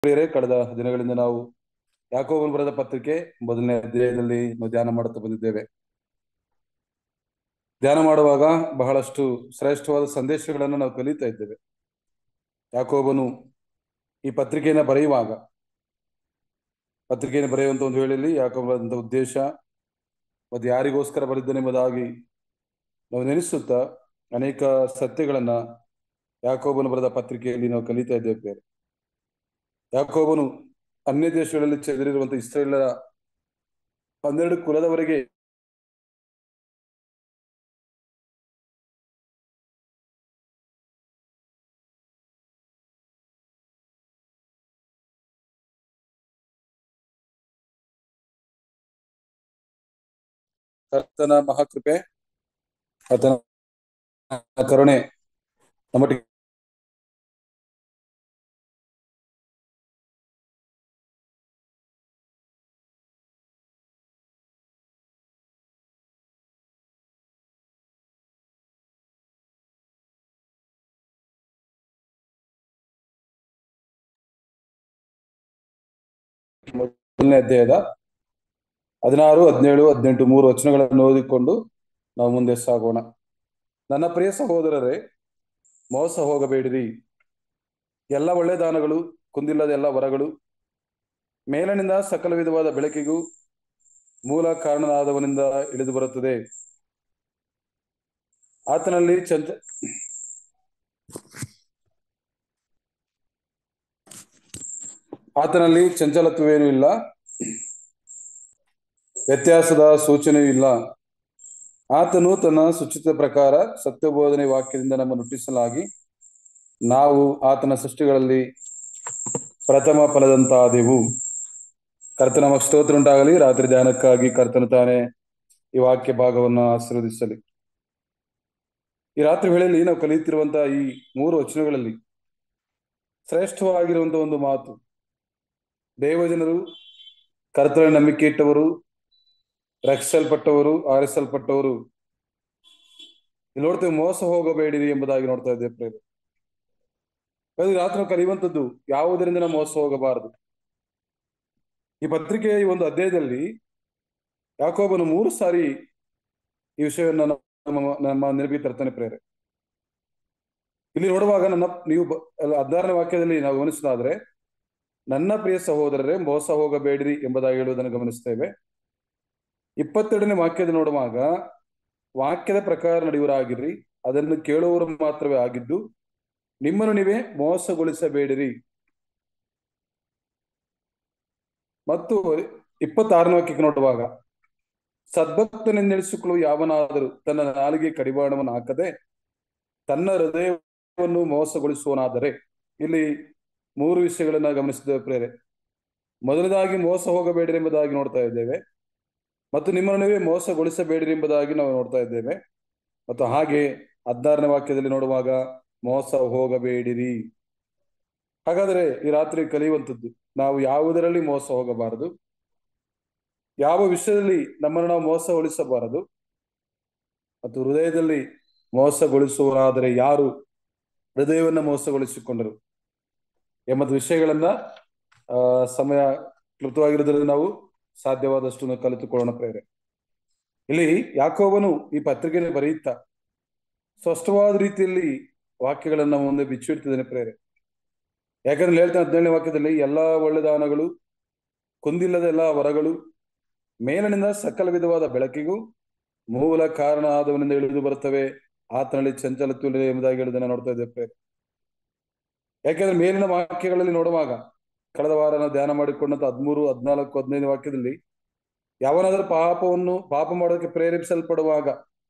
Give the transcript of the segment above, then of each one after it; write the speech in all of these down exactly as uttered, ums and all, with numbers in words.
ಪ್ರಿಯರೇ, ಕಳೆದ ದಿನಗಳಿಂದ ನಾವು ಯಾಕೋಬನು ಬರೆದ ಪತ್ರಿಕೆ ಮೊದಲನೇ ಅಧ್ಯಾಯದಲ್ಲಿ ನಾವು ಧ್ಯಾನ ಮಾಡುತ್ತಾ ಬಂದಿದ್ದೇವೆ. ಧ್ಯಾನ ಮಾಡುವಾಗ ಬಹಳಷ್ಟು ಶ್ರೇಷ್ಠವಾದ ಸಂದೇಶಗಳನ್ನು ನಾವು ಕಲಿತಾ ಇದ್ದೇವೆ. ಯಾಕೋಬನು ಈ ಪತ್ರಿಕೆಯನ್ನು ಬರೆಯುವಾಗ ಪತ್ರಿಕೆಯನ್ನು ಬರೆಯುವಂತ ಒಂದು ವೇಳೆಯಲ್ಲಿ ಯಾಕೋಬನ ಉದ್ದೇಶ ಮತ್ತು ಯಾರಿಗೋಸ್ಕರ ಬರೆದನೆಂಬುದಾಗಿ ನಾವು ನೆನೆಸುತ್ತಾ ಅನೇಕ ಸತ್ಯಗಳನ್ನ ಯಾಕೋಬನು ಬರೆದ ಪತ್ರಿಕೆಯಲ್ಲಿ ನಾವು ಕಲಿತಾ ಇದ್ದೇವೆ. ಯಾಕೋಬನು ಅನ್ಯ ದೇಶಗಳಲ್ಲಿ ಚೆದರಿರುವಂತಹ ಇಸ್ರೇಲರ ಹನ್ನೆರಡು ಕುಲದವರೆಗೆ ಕರ್ತನ ಮಹಾಕೃಪೆ, ಆತನ ಕರುಣೆ ನಮ್ಮೊಟ್ಟಿಗೆ ಮೊದಲನೇ ಅಧ್ಯಾಯದ ಹದಿನಾರು ಹದಿನೇಳು ಹದಿನೆಂಟು ಮೂರು ವಚನಗಳನ್ನು ಓದಿಕೊಂಡು ನಾವು ಮುಂದೆ ಸಾಗೋಣ. ನನ್ನ ಪ್ರಿಯ ಸಹೋದರರೇ, ಮೋಸ ಹೋಗಬೇಡಿರಿ. ಎಲ್ಲ ಒಳ್ಳೆ ದಾನಗಳು, ಕುಂದಿಲ್ಲದ ಎಲ್ಲ ವರಗಳು ಮೇಲನಿಂದ ಸಕಲ ವಿಧವಾದ ಬೆಳಕಿಗೂ ಮೂಲ ಕಾರಣನಾದವನಿಂದ ಇಳಿದು ಬರುತ್ತದೆ. ಆತನಲ್ಲಿ ಚಂಚ ಆತನಲ್ಲಿ ಚಂಚಲತ್ವವೇನೂ ಇಲ್ಲ, ವ್ಯತ್ಯಾಸದ ಸೂಚನೆಯೂ ಇಲ್ಲ. ಆತನು ತನ್ನ ಸುಚಿತ ಪ್ರಕಾರ ಸತ್ಯಬೋಧನೆ ವಾಕ್ಯದಿಂದ ನಮ್ಮನ್ನು ಹುಟ್ಟಿಸಲಾಗಿ ನಾವು ಆತನ ಸೃಷ್ಟಿಗಳಲ್ಲಿ ಪ್ರಥಮ ಫಲದಂತಾದೆವು. ಕರ್ತನ ನಮಗೆ ಸ್ತೋತ್ರ ಉಂಟಾಗಲಿ. ರಾತ್ರಿ ಧ್ಯಾನಕ್ಕಾಗಿ ಕರ್ತನು ತಾನೇ ಈ ವಾಕ್ಯ ಭಾಗವನ್ನು ಆಶೀರ್ವದಿಸಲಿ. ಈ ರಾತ್ರಿ ವೇಳೆಯಲ್ಲಿ ನಾವು ಕಲಿಯುತ್ತಿರುವಂತಹ ಈ ಮೂರು ವಚನಗಳಲ್ಲಿ ಶ್ರೇಷ್ಠವಾಗಿರುವಂತಹ ಒಂದು ಮಾತು, ದೇವಜನರು, ಕರ್ತನ ನಂಬಿಕೆ ಇಟ್ಟವರು, ರಕ್ಷಿಸಲ್ಪಟ್ಟವರು, ಆರಿಸಲ್ಪಟ್ಟವರು, ಇಲ್ಲಿ ನೋಡ್ತೇವೆ ಮೋಸ ಹೋಗಬೇಡಿರಿ ಎಂಬುದಾಗಿ ನೋಡ್ತಾ ಇದ್ದೇವೆ. ಪ್ರೇಮ ರಾತ್ರಿ ಕಲಿಯುವಂಥದ್ದು ಯಾವುದರಿಂದ ನಾವು ಮೋಸ ಹೋಗಬಾರದು. ಈ ಪತ್ರಿಕೆಯ ಈ ಒಂದು ಅಧ್ಯಾಯದಲ್ಲಿ ಯಾಕೋಬನು ಮೂರು ಸಾರಿ ಈ ವಿಷಯವನ್ನು ನಮ್ಮ ನಮ್ಮ ನೆನಪಿಗೆ ತರ್ತಾನೆ. ಪ್ರೇರೆ ಇಲ್ಲಿ ನೋಡುವಾಗ ನನ್ನ ನೀವು ಹದಿನಾರನೇ ವಾಕ್ಯದಲ್ಲಿ ನಾವು ಗಮನಿಸೋದಾದ್ರೆ, ನನ್ನ ಪ್ರಿಯ ಸಹೋದರರೇ ಮೋಸ ಹೋಗಬೇಡಿರಿ ಎಂಬುದಾಗಿ ಹೇಳುವುದನ್ನು ಗಮನಿಸ್ತೇವೆ. ಇಪ್ಪತ್ತೆರಡನೇ ವಾಕ್ಯದ ನೋಡುವಾಗ ವಾಕ್ಯದ ಪ್ರಕಾರ ನಡೆಯುವರಾಗಿರ್ರಿ, ಅದನ್ನು ಕೇಳುವವರು ಮಾತ್ರವೇ ಆಗಿದ್ದು ನಿಮ್ಮನ್ನು ನೀವೇ ಮೋಸಗೊಳಿಸಬೇಡಿರಿ. ಮತ್ತು ಇಪ್ಪತ್ತಾರನೇ ವಾಕ್ಯಕ್ಕೆ ನೋಡುವಾಗ, ಸದ್ಭಕ್ತನೆಂದೆಣಿಸಿಕೊಳ್ಳುವ ಯಾವನಾದರೂ ತನ್ನ ನಾಲಿಗೆ ಕಡಿವಾಣವನ್ನು ಹಾಕದೆ ತನ್ನ ಹೃದಯವನ್ನು ಮೋಸಗೊಳಿಸುವನಾದರೆ, ಇಲ್ಲಿ ಮೂರು ವಿಷಯಗಳನ್ನ ಗಮನಿಸಿದ್ದೇವೆ ಪ್ರೇರೆ. ಮೊದಲದಾಗಿ ಮೋಸ ಹೋಗಬೇಡಿರಿ ಎಂಬುದಾಗಿ ನೋಡ್ತಾ ಇದ್ದೇವೆ, ಮತ್ತು ನಿಮ್ಮನ್ನು ನೀವೇ ಮೋಸಗೊಳಿಸಬೇಡಿರಿ ಎಂಬುದಾಗಿ ನಾವು ನೋಡ್ತಾ ಇದ್ದೇವೆ. ಮತ್ತು ಹಾಗೆ ಹದಿನಾರನೇ ವಾಕ್ಯದಲ್ಲಿ ನೋಡುವಾಗ ಮೋಸ ಹೋಗಬೇಡಿರಿ. ಹಾಗಾದರೆ ಈ ರಾತ್ರಿ ಕಲಿಯುವಂಥದ್ದು, ನಾವು ಯಾವುದರಲ್ಲಿ ಮೋಸ ಹೋಗಬಾರದು, ಯಾವ ವಿಷಯದಲ್ಲಿ ನಮ್ಮನ್ನು ನಾವು ಮೋಸಗೊಳಿಸಬಾರದು, ಮತ್ತು ಹೃದಯದಲ್ಲಿ ಮೋಸಗೊಳಿಸುವರಾದರೆ ಯಾರು ಹೃದಯವನ್ನ ಮೋಸಗೊಳಿಸಿಕೊಂಡರು ಎಂಬ ವಿಷಯಗಳನ್ನ ಆ ಸಮಯ ಕ್ಲುಪ್ತವಾಗಿರೋದ್ರಲ್ಲಿ ನಾವು ಸಾಧ್ಯವಾದಷ್ಟು ನಾವು ಕಲಿತುಕೊಳ್ಳೋಣ ಪ್ರೇರೆ. ಇಲ್ಲಿ ಯಾಕೋಬನು ಈ ಪತ್ರಿಕೆಯನ್ನು ಬರೆಯುತ್ತಾ ಸ್ಪಷ್ಟವಾದ ರೀತಿಯಲ್ಲಿ ವಾಕ್ಯಗಳನ್ನ ಮುಂದೆ ಬಿಚ್ಚಿಡ್ತಿದ್ದೇನೆ ಪ್ರೇರೆ. ಯಾಕಂದ್ರೆ ಹೇಳ್ತಾನೆ ಹದಿನೇಳನೇ ವಾಕ್ಯದಲ್ಲಿ, ಎಲ್ಲಾ ಒಳ್ಳೆ ದಾನಗಳು, ಕುಂದಿಲ್ಲದ ಎಲ್ಲ ವರಗಳು ಮೇಲನಿಂದ ಸಕಲ ವಿಧವಾದ ಬೆಳಕಿಗೂ ಮೂಲ ಕಾರಣ ಆದವನಿಂದ ಇಳಿದು ಬರುತ್ತವೆ, ಆತನಲ್ಲಿ ಚಂಚಲತ್ವ ಎಂಬುದಾಗಿ ಹೇಳುವುದನ್ನು ನೋಡ್ತಾ ಇದ್ದೇವೆ ಪ್ರೇರೆ. ಯಾಕೆಂದ್ರೆ ಮೇಲಿನ ವಾಕ್ಯಗಳಲ್ಲಿ ನೋಡುವಾಗ ಕಳೆದ ವಾರ ನಾವು ಧ್ಯಾನ ಮಾಡಿಕೊಂಡಂತ ಹದಿಮೂರು ಹದಿನಾಲ್ಕು ಹದಿನೈದು ವಾಕ್ಯದಲ್ಲಿ ಯಾವನಾದ್ರೂ ಪಾಪವನ್ನು ಪಾಪ ಮಾಡೋದಕ್ಕೆ ಪ್ರೇರೇಪಿಸಲ್ಪಡುವಾಗ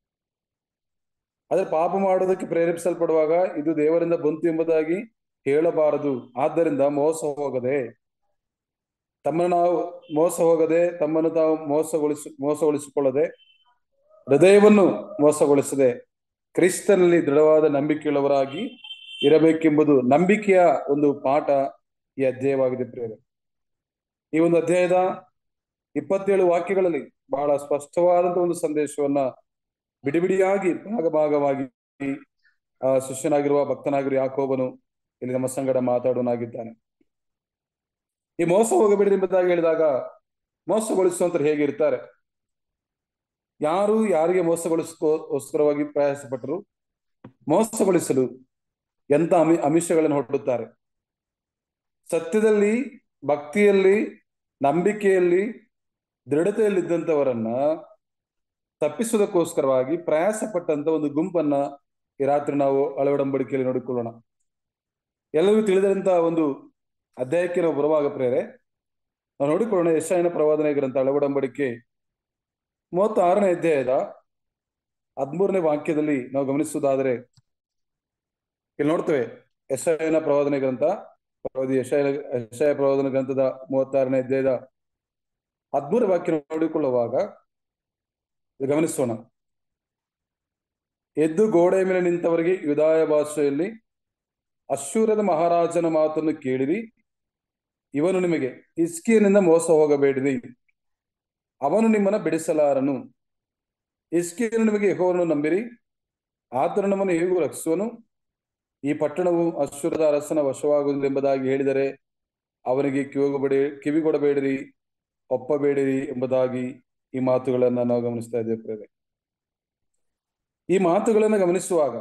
ಆದ್ರೆ ಪಾಪ ಮಾಡೋದಕ್ಕೆ ಪ್ರೇರೇಪಿಸಲ್ಪಡುವಾಗ ಇದು ದೇವರಿಂದ ಬಂತು ಎಂಬುದಾಗಿ ಹೇಳಬಾರದು. ಆದ್ದರಿಂದ ಮೋಸ ಹೋಗದೆ ತಮ್ಮನ್ನು ನಾವು ಮೋಸ ಹೋಗದೆ ತಮ್ಮನ್ನು ತಾವು ಮೋಸಗೊಳಿಸ ಮೋಸಗೊಳಿಸಿಕೊಳ್ಳದೆ ಹೃದಯವನ್ನು ಮೋಸಗೊಳಿಸದೆ ಕ್ರಿಸ್ತನಲ್ಲಿ ದೃಢವಾದ ನಂಬಿಕೆಯುಳ್ಳವರಾಗಿ ಇರಬೇಕೆಂಬುದು ನಂಬಿಕೆಯ ಒಂದು ಪಾಠ ಈ ಅಧ್ಯಾಯವಾಗಿದೆ ಪ್ರೇರೆ. ಈ ಒಂದು ಅಧ್ಯಾಯದ ಇಪ್ಪತ್ತೇಳು ವಾಕ್ಯಗಳಲ್ಲಿ ಬಹಳ ಸ್ಪಷ್ಟವಾದಂತಹ ಒಂದು ಸಂದೇಶವನ್ನ ಬಿಡಿಬಿಡಿಯಾಗಿ ಭಾಗ ಭಾಗವಾಗಿ ಆ ಶಿಷ್ಯನಾಗಿರುವ ಭಕ್ತನಾಗಿರುವ ಯಾಕೋಬನು ಇಲ್ಲಿ ನಮ್ಮ ಸಂಗಡ ಮಾತಾಡೋನಾಗಿದ್ದಾನೆ. ಈ ಮೋಸ ಹೋಗಬೇಡಿ ಎಂಬುದಾಗಿ ಹೇಳಿದಾಗ ಮೋಸಗೊಳಿಸುವಂತರು ಹೇಗಿರ್ತಾರೆ? ಯಾರು ಯಾರಿಗೆ ಮೋಸಗೊಳಿಸ್ಕೋಸ್ಕರವಾಗಿ ಪ್ರಯಾಸ ಪಟ್ಟರು ಮೋಸಗೊಳಿಸಲು ಎಂತ ಅಮಿ ಅಮಿಷಗಳನ್ನು ಹೊರಡುತ್ತಾರೆ. ಸತ್ಯದಲ್ಲಿ, ಭಕ್ತಿಯಲ್ಲಿ, ನಂಬಿಕೆಯಲ್ಲಿ, ದೃಢತೆಯಲ್ಲಿದ್ದಂಥವರನ್ನ ತಪ್ಪಿಸುವುದಕ್ಕೋಸ್ಕರವಾಗಿ ಪ್ರಯಾಸ ಪಟ್ಟಂತ ಒಂದು ಗುಂಪನ್ನ ಈ ರಾತ್ರಿ ನಾವು ಹಳೆಯೊಡಂಬಡಿಕೆಯಲ್ಲಿ ನೋಡಿಕೊಳ್ಳೋಣ. ಎಲ್ಲರಿಗೂ ತಿಳಿದಂತಹ ಒಂದು ಅಧ್ಯಾಯಕ್ಕೆ ನಾವು ಬರುವಾಗ ಪ್ರೇರೆ ನಾವು ನೋಡಿಕೊಳ್ಳೋಣ. ಯೆಶಾಯನ ಪ್ರವಾದನೆ ಗ್ರಂಥ ಹಳೆಯೊಡಂಬಡಿಕೆ ಮೂವತ್ತಾರನೇ ಅಧ್ಯಾಯದ ಹದಿಮೂರನೇ ವಾಕ್ಯದಲ್ಲಿ ನಾವು ಗಮನಿಸುವುದಾದರೆ ಇಲ್ಲಿ ನೋಡ್ತೇವೆ. ಯೆಶಾಯನ ಪ್ರವಾದನೆ ಗ್ರಂಥ ಪ್ರವಾದಿ ಯೆಶಾಯ ಯೆಶಾಯ ಪ್ರವಾದನ ಗ್ರಂಥದ ಮೂವತ್ತಾರನೇ ಅಧ್ಯಾಯದ ಹದಿಮೂರನೇ ವಾಕ್ಯ ನೋಡಿಕೊಳ್ಳುವಾಗ ಗಮನಿಸೋಣ. ಎದ್ದು ಗೋಡೆಯ ಮೇಲೆ ನಿಂತವರಿಗೆ ಯುದಾಯ ಭಾಷೆಯಲ್ಲಿ, ಅಶ್ಶೂರದ ಮಹಾರಾಜನ ಮಾತನ್ನು ಕೇಳಿರಿ. ಇವನು ನಿಮಗೆ, ಹಿಜ್ಕೀಯನಿಂದ ಮೋಸ ಹೋಗಬೇಡಿರಿ, ಅವನು ನಿಮ್ಮನ್ನ ಬಿಡಿಸಲಾರನು. ಹಿಜ್ಕೀಯನು ನಿಮಗೆ ಯೆಹೋವನನ್ನು ನಂಬಿರಿ, ಆತನು ನಮ್ಮನ್ನು ಹೇಗೂ ರಕ್ಷಿಸುವನು. ಈ ಪಟ್ಟಣವು ಅಶ್ಶೂರದ ಅರಸನ ವಶವಾಗುವುದು ಎಂಬುದಾಗಿ ಹೇಳಿದರೆ ಅವನಿಗೆ ಕಿವಿಗೊಬೇಡಿ ಕಿವಿಗೊಡಬೇಡಿರಿ, ಒಪ್ಪಬೇಡಿರಿ ಎಂಬುದಾಗಿ ಈ ಮಾತುಗಳನ್ನ ನಾವು ಗಮನಿಸ್ತಾ ಇದ್ದೇವೆ. ಈ ಮಾತುಗಳನ್ನ ಗಮನಿಸುವಾಗ,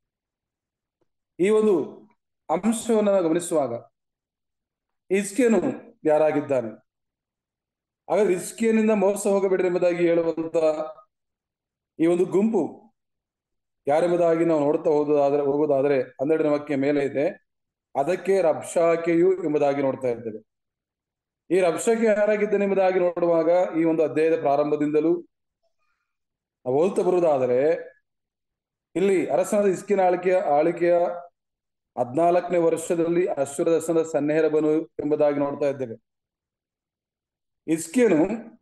ಈ ಒಂದು ಅಂಶವನ್ನು ನಾವು ಗಮನಿಸುವಾಗ ಹಿಜ್ಕೀಯನು ಯಾರಾಗಿದ್ದಾನೆ? ಹಾಗಾದ್ರೆ ಹಿಜ್ಕೀಯನಿಂದ ಮೋಸ ಹೋಗಬೇಡ್ರಿ ಎಂಬುದಾಗಿ ಹೇಳುವಂತ ಈ ಒಂದು ಗುಂಪು ಯಾರೆಂಬುದಾಗಿ ನಾವು ನೋಡ್ತಾ ಹೋಗೋದಾದ್ರೆ ಹೋಗೋದಾದ್ರೆ ಹನ್ನೆರಡನೇ ವಾಕ್ಯ ಮೇಲೆ ಇದೆ. ಅದಕ್ಕೆ ರಬ್ಷಾಕೆಯು ಎಂಬುದಾಗಿ ನೋಡ್ತಾ ಇದ್ದೇವೆ. ಈ ರಬ್ಷಾಕೆ ಯಾರಾಗಿದ್ದಾನೆ ಎಂಬುದಾಗಿ ನೋಡುವಾಗ ಈ ಒಂದು ಅಧ್ಯಾಯದ ಪ್ರಾರಂಭದಿಂದಲೂ ನಾವು ಓದ್ತಾ ಬರುವುದಾದರೆ ಇಲ್ಲಿ ಅರಸನಾದ ಹಿಜ್ಕೀಯನ ಆಳ್ಕೆಯ ಆಳ್ಕೆಯ ಹದ್ನಾಲ್ಕನೇ ವರ್ಷದಲ್ಲಿ ಅಶ್ಶೂರದ ಅರಸನ ಸನ್ಹೇರೀಬನು ಎಂಬುದಾಗಿ ನೋಡ್ತಾ ಇದ್ದೇವೆ. ಹಿಜ್ಕೀಯನು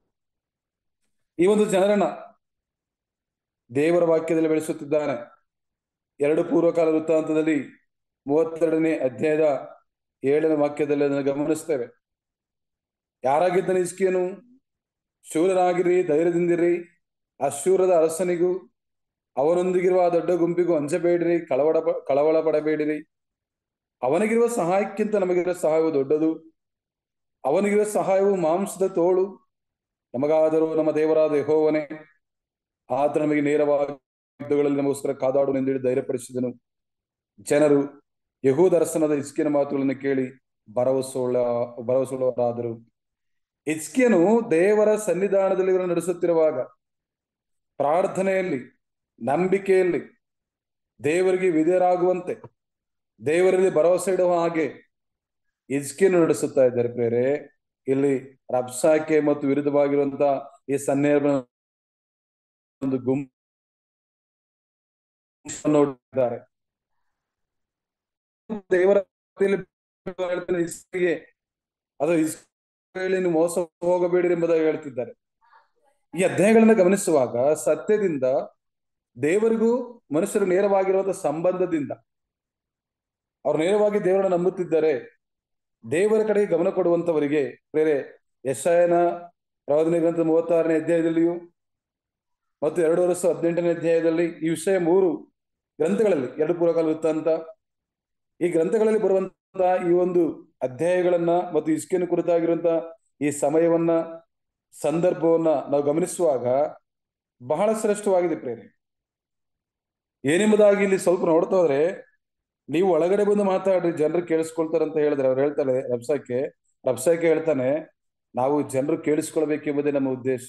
ಈ ಒಂದು ಜನರನ್ನ ದೇವರ ವಾಕ್ಯದಲ್ಲಿ ಬೆಳೆಸುತ್ತಿದ್ದಾನೆ. ಎರಡು ಪೂರ್ವಕಾಲ ವೃತ್ತಾಂತದಲ್ಲಿ ಮೂವತ್ತೆರಡನೇ ಅಧ್ಯಾಯದ ಏಳನೇ ವಾಕ್ಯದಲ್ಲಿ ಅದನ್ನು ಗಮನಿಸ್ತೇವೆ. ಯಾರಾಗಿದ್ದಾನೆ ಹಿಜ್ಕೀಯನು? ಶೂರರಾಗಿರಿ, ಧೈರ್ಯದಿಂದಿರಿ, ಅಶ್ಶೂರದ ಅರಸನಿಗೂ ಅವನೊಂದಿಗಿರುವ ಆ ದೊಡ್ಡ ಗುಂಪಿಗೂ ಅಂಜಬೇಡಿರಿ, ಕಳವಳ ಕಳವಳ ಪಡಬೇಡಿರಿ. ಅವನಿಗಿರುವ ಸಹಾಯಕ್ಕಿಂತ ನಮಗಿರುವ ಸಹಾಯವು ದೊಡ್ಡದು. ಅವನಿಗಿರುವ ಸಹಾಯವು ಮಾಂಸದ ತೋಳು, ನಮಗಾದರೂ ನಮ್ಮ ದೇವರಾದ ಯೆಹೋವನೇ. ಆತ ನಮಗೆ ನೇರವಾಗಿ ಯುದ್ಧಗಳಲ್ಲಿ ನಮಗೋಸ್ಕರ ಕಾದಾಡು ಎಂದೇಳಿ ಧೈರ್ಯಪಡಿಸಿದನು. ಜನರು ಯೆಹೂದ ಅರಸನಾದ ಹಿಜ್ಕೀಯನ ಮಾತುಗಳನ್ನು ಕೇಳಿ ಭರವಸೆಯುಳ್ಳ ಭರವಸೆಯುಳ್ಳವರಾದರು. ಹಿಜ್ಕೀಯನು ದೇವರ ಸನ್ನಿಧಾನದಲ್ಲಿ ಇವರನ್ನು ನಡೆಸುತ್ತಿರುವಾಗ ಪ್ರಾರ್ಥನೆಯಲ್ಲಿ, ನಂಬಿಕೆಯಲ್ಲಿ, ದೇವರಿಗೆ ವಿಧೇಯರಾಗುವಂತೆ, ದೇವರಲ್ಲಿ ಭರವಸೆ ಇಡುವ ಹಾಗೆ ಹಿಜ್ಕೀಯನು ನಡೆಸುತ್ತಾ ಇದ್ದಾರೆ ಪ್ರೇರೆ. ಇಲ್ಲಿ ರಬ್ಷಾಕೆ ಮತ್ತು ವಿರುದ್ಧವಾಗಿರುವಂತಹ ಈ ಸನ್ಹೇರೀಬನ ಒಂದು ಗುಂಪು ನೋಡಿದ್ದಾರೆ. ದೇವರ ಅದು ಇಸ್ರಾಯೇಲಿನ ಮೋಸ ಹೋಗಬೇಡಿ ಎಂಬುದಾಗಿ ಹೇಳ್ತಿದ್ದಾರೆ. ಈ ಅಧ್ಯಾಯಗಳನ್ನ ಗಮನಿಸುವಾಗ ಸತ್ಯದಿಂದ, ದೇವರಿಗೂ ಮನುಷ್ಯರು ನೇರವಾಗಿರುವಂತಹ ಸಂಬಂಧದಿಂದ ಅವ್ರು ನೇರವಾಗಿ ದೇವರನ್ನ ನಂಬುತ್ತಿದ್ದಾರೆ. ದೇವರ ಕಡೆಗೆ ಗಮನ ಕೊಡುವಂತವರಿಗೆ ಬೇರೆ ಯೆಶಾಯನ ಪ್ರವಾದನೆ ಗ್ರಂಥ ಮೂವತ್ತಾರನೇ ಅಧ್ಯಾಯದಲ್ಲಿಯೂ ಮತ್ತು ಎರಡು ವರ್ಷ ಹದಿನೆಂಟನೇ ಅಧ್ಯಾಯದಲ್ಲಿ ಈ ವಿಷಯ ಮೂರು ಗ್ರಂಥಗಳಲ್ಲಿ, ಎರಡು ಪೂರ್ವಕಾಲ ವೃತ್ತಾಂತ, ಈ ಗ್ರಂಥಗಳಲ್ಲಿ ಬರುವಂತಹ ಈ ಒಂದು ಅಧ್ಯಾಯಗಳನ್ನ ಮತ್ತು ಹಿಜ್ಕೀಯನ ಕುರಿತಾಗಿರುವಂತಹ ಈ ಸಮಯವನ್ನ, ಸಂದರ್ಭವನ್ನ ನಾವು ಗಮನಿಸುವಾಗ ಬಹಳ ಶ್ರೇಷ್ಠವಾಗಿದೆ ಪ್ರೇರೆ. ಏನೆಂಬುದಾಗಿ ಇಲ್ಲಿ ಸ್ವಲ್ಪ ನೋಡ್ತಾ ಹೋದ್ರೆ, ನೀವು ಒಳಗಡೆ ಬಂದು ಮಾತಾಡ್ರಿ, ಜನರು ಕೇಳಿಸ್ಕೊಳ್ತಾರಂತ ಹೇಳಿದ್ರೆ ಅವ್ರು ಹೇಳ್ತಾರೆ, ರಬ್ಷಾಕೆ ರಬ್ಷಾಕೆ ಹೇಳ್ತಾನೆ, ನಾವು ಜನರು ಕೇಳಿಸ್ಕೊಳ್ಬೇಕೆಂಬುದೇ ನಮ್ಮ ಉದ್ದೇಶ.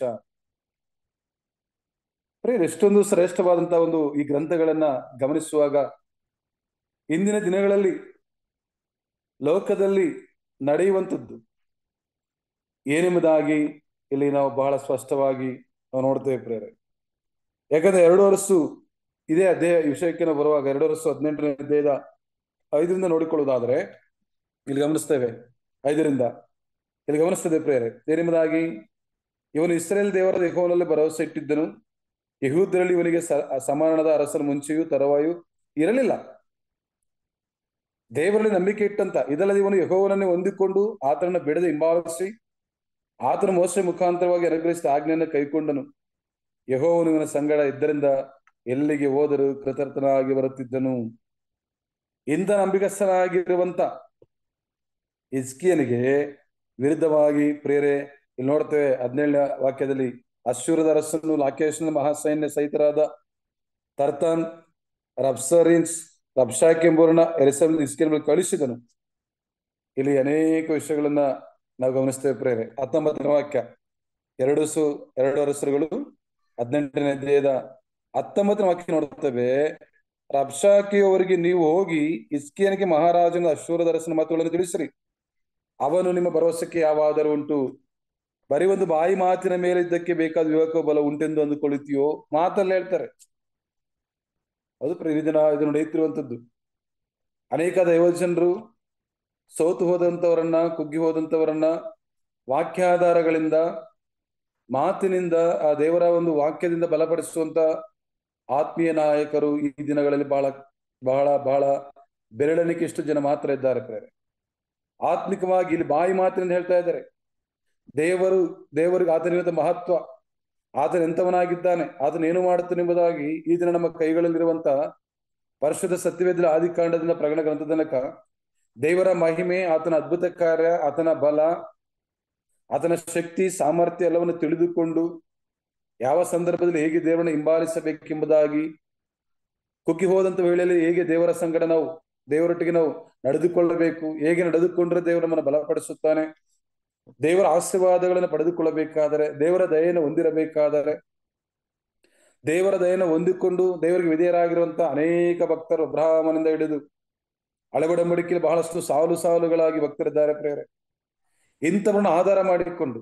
ಪ್ರೇರೆ, ಎಷ್ಟೊಂದು ಶ್ರೇಷ್ಠವಾದಂತಹ ಒಂದು ಈ ಗ್ರಂಥಗಳನ್ನ ಗಮನಿಸುವಾಗ ಇಂದಿನ ದಿನಗಳಲ್ಲಿ ಲೋಕದಲ್ಲಿ ನಡೆಯುವಂಥದ್ದು ಏನೆಂಬುದಾಗಿ ಇಲ್ಲಿ ನಾವು ಬಹಳ ಸ್ಪಷ್ಟವಾಗಿ ನಾವು ನೋಡ್ತೇವೆ ಪ್ರೇರೆ. ಯಾಕಂದ್ರೆ ಎರಡು ವರ್ಷ ಇದೇ ಅಧ್ಯಾಯ ವಿಷಯಕ್ಕೆ ನಾವು ಬರುವಾಗ ಎರಡು ವರ್ಷ ಹದಿನೆಂಟನೇ ಅಧ್ಯಾಯದ ಐದರಿಂದ ನೋಡಿಕೊಳ್ಳುವುದಾದ್ರೆ ಇಲ್ಲಿ ಗಮನಿಸ್ತೇವೆ. ಐದರಿಂದ ಇಲ್ಲಿ ಗಮನಿಸ್ತದೆ ಪ್ರೇರೆ, ಏನೆಂಬುದಾಗಿ, ಇವನು ಇಸ್ರೇಲ್ ದೇವರ ಯೆಹೋವನಲ್ಲಿ ಭರವಸೆ ಇಟ್ಟಿದ್ದನು. ಯೆಹೂದ್ಯರಲ್ಲಿ ಇವನಿಗೆ ಸಮಾನದ ಅರಸನ ಮುಂಚೆಯೂ ತರುವಾಯೂ ಇರಲಿಲ್ಲ. ದೇವರಲ್ಲಿ ನಂಬಿಕೆ ಇಟ್ಟಂತ, ಇದಲ್ಲದೆ ಇವನು ಯೆಹೋವನನ್ನೇ ಹೊಂದಿಕೊಂಡು ಆತನನ್ನು ಬಿಡದೆ ಹಿಂಬಾಲಿಸಿ ಆತನ ಮೋಶೆ ಮುಖಾಂತರವಾಗಿ ಅನುಗ್ರಹಿಸಿದ ಆಜ್ಞೆಯನ್ನು ಕೈಕೊಂಡನು. ಯೆಹೋವನು ಇವನ ಸಂಗಡ ಇದ್ದರಿಂದ ಎಲ್ಲಿಗೆ ಹೋದರೂ ಕೃತಾರ್ಥನಾಗಿ ಬರುತ್ತಿದ್ದನು. ಇಂಥ ನಂಬಿಕಸ್ಥನಾಗಿರುವಂತ ಹಿಜ್ಕೀಯನಿಗೆ ವಿರುದ್ಧವಾಗಿ ಪ್ರೇರೆ ಇಲ್ಲಿ ನೋಡ್ತೇವೆ ಹದಿನೇಳನೇ ವಾಕ್ಯದಲ್ಲಿ ಅಶ್ಶೂರದ ಅರಸನು ಲಾಕೇಶನ ಮಹಾಸೈನ್ಯ ಸಹಿತರಾದ ತರ್ತಾನ್ ರಬ್ಸರಿನ್ಸ್ ರಬ್ಷಾಕ್ ಎಂಬುವರನ್ನ ಎರೆಸಲ್ ಇಸ್ಕೇಲ್ ಕಳಿಸಿದನು. ಇಲ್ಲಿ ಅನೇಕ ವಿಷಯಗಳನ್ನ ನಾವು ಗಮನಿಸ್ತೇವೆ ಪ್ರೇರೆ. ಹತ್ತೊಂಬತ್ತನೇ ವಾಕ್ಯ ಎರಡು ಸು ಎರಡು ಅರಸರುಗಳು ಹದಿನೆಂಟನೇ ಅಧ್ಯಾಯದ ಹತ್ತೊಂಬತ್ತನೇ ವಾಕ್ಯ ನೋಡುತ್ತೇವೆ. ರಬ್ಷಾಕಿಯವರಿಗೆ ನೀವು ಹೋಗಿ ಇಸ್ಕೇನಿಗೆ ಮಹಾರಾಜನ ಅಶ್ಶೂರದ ಅರಸನ ಮಾತುಗಳನ್ನು ತಿಳಿಸಿರಿ, ಅವನು ನಿಮ್ಮ ಭರವಸೆಗೆ ಯಾವಾದರೂ ಉಂಟು, ಬರೀ ಒಂದು ಬಾಯಿ ಮಾತಿನ ಮೇಲೆ ಇದ್ದಕ್ಕೆ ಬೇಕಾದ ವಿವೇಕ ಬಲ ಉಂಟೆಂದು ಅಂದುಕೊಳ್ಳುತ್ತೀಯೋ? ಮಾತಲ್ಲಿ ಹೇಳ್ತಾರೆ ಅದು ಪ್ರತಿದಿನ ಇದು ನಡೆಯುತ್ತಿರುವಂಥದ್ದು. ಅನೇಕ ದೈವಜನರು ಸೋತು ಹೋದಂಥವರನ್ನ ಕುಗ್ಗಿ ಹೋದಂಥವರನ್ನ ವಾಕ್ಯಾಧಾರಗಳಿಂದ ಮಾತಿನಿಂದ ಆ ದೇವರ ಒಂದು ವಾಕ್ಯದಿಂದ ಬಲಪಡಿಸುವಂತ ಆತ್ಮೀಯ ನಾಯಕರು ಈ ದಿನಗಳಲ್ಲಿ ಬಹಳ ಬಹಳ ಬಹಳ ಬೆರಳೆಣಿಕೆ ಎಷ್ಟು ಜನ ಮಾತ್ರ ಇದ್ದಾರೆ ಪ್ರೇರೆ. ಆತ್ಮಿಕವಾಗಿ ಇಲ್ಲಿ ಬಾಯಿ ಮಾತಿನಿಂದ ಹೇಳ್ತಾ ಇದ್ದಾರೆ ದೇವರು ದೇವರಿಗೆ ಆತನಿಗಿಂತ ಮಹತ್ವ, ಆತನ ಎಂಥವನಾಗಿದ್ದಾನೆ, ಆತನ ಏನು ಮಾಡುತ್ತಾನೆಂಬುದಾಗಿ ಈ ದಿನ ನಮ್ಮ ಕೈಗಳಲ್ಲಿರುವಂತ ಪರಿಶುದ್ಧ ಸತ್ಯವೇದ ಆದಿಕಾಂಡದಿಂದ ಪ್ರಕಟಣ ಗ್ರಂಥ ತನಕ ದೇವರ ಮಹಿಮೆ, ಆತನ ಅದ್ಭುತ ಕಾರ್ಯ, ಆತನ ಬಲ, ಆತನ ಶಕ್ತಿ ಸಾಮರ್ಥ್ಯ ಎಲ್ಲವನ್ನು ತಿಳಿದುಕೊಂಡು ಯಾವ ಸಂದರ್ಭದಲ್ಲಿ ಹೇಗೆ ದೇವರನ್ನು ಹಿಂಬಾಲಿಸಬೇಕೆಂಬುದಾಗಿ, ಕುಗ್ಗಿ ಹೋದಂತ ವೇಳೆಯಲ್ಲಿ ಹೇಗೆ ದೇವರ ಸಂಗಡ ನಾವು ದೇವರೊಟ್ಟಿಗೆ ನಾವು ನಡೆದುಕೊಳ್ಳಬೇಕು, ಹೇಗೆ ನಡೆದುಕೊಂಡ್ರೆ ದೇವರು ನಮ್ಮನ್ನು ಬಲಪಡಿಸುತ್ತಾನೆ, ದೇವರ ಆಶೀರ್ವಾದಗಳನ್ನು ಪಡೆದುಕೊಳ್ಳಬೇಕಾದರೆ, ದೇವರ ದಯೆಯನ್ನು ಹೊಂದಿರಬೇಕಾದರೆ, ದೇವರ ದಯೆಯನ್ನು ಹೊಂದಿಕೊಂಡು ದೇವರಿಗೆ ವಿಧೇಯರಾಗಿರುವಂತಹ ಅನೇಕ ಭಕ್ತರು ಅಬ್ರಹಾಮನಿಂದ ಹಿಡಿದು ಹಳೆಬಡಂಬಡಿಕೆಯಲ್ಲಿ ಬಹಳಷ್ಟು ಸಾಲು ಸಾಲುಗಳಾಗಿ ಭಕ್ತರಿದ್ದಾರೆ ಪ್ರೇರೆ. ಇಂಥವರನ್ನು ಆಧಾರ ಮಾಡಿಕೊಂಡು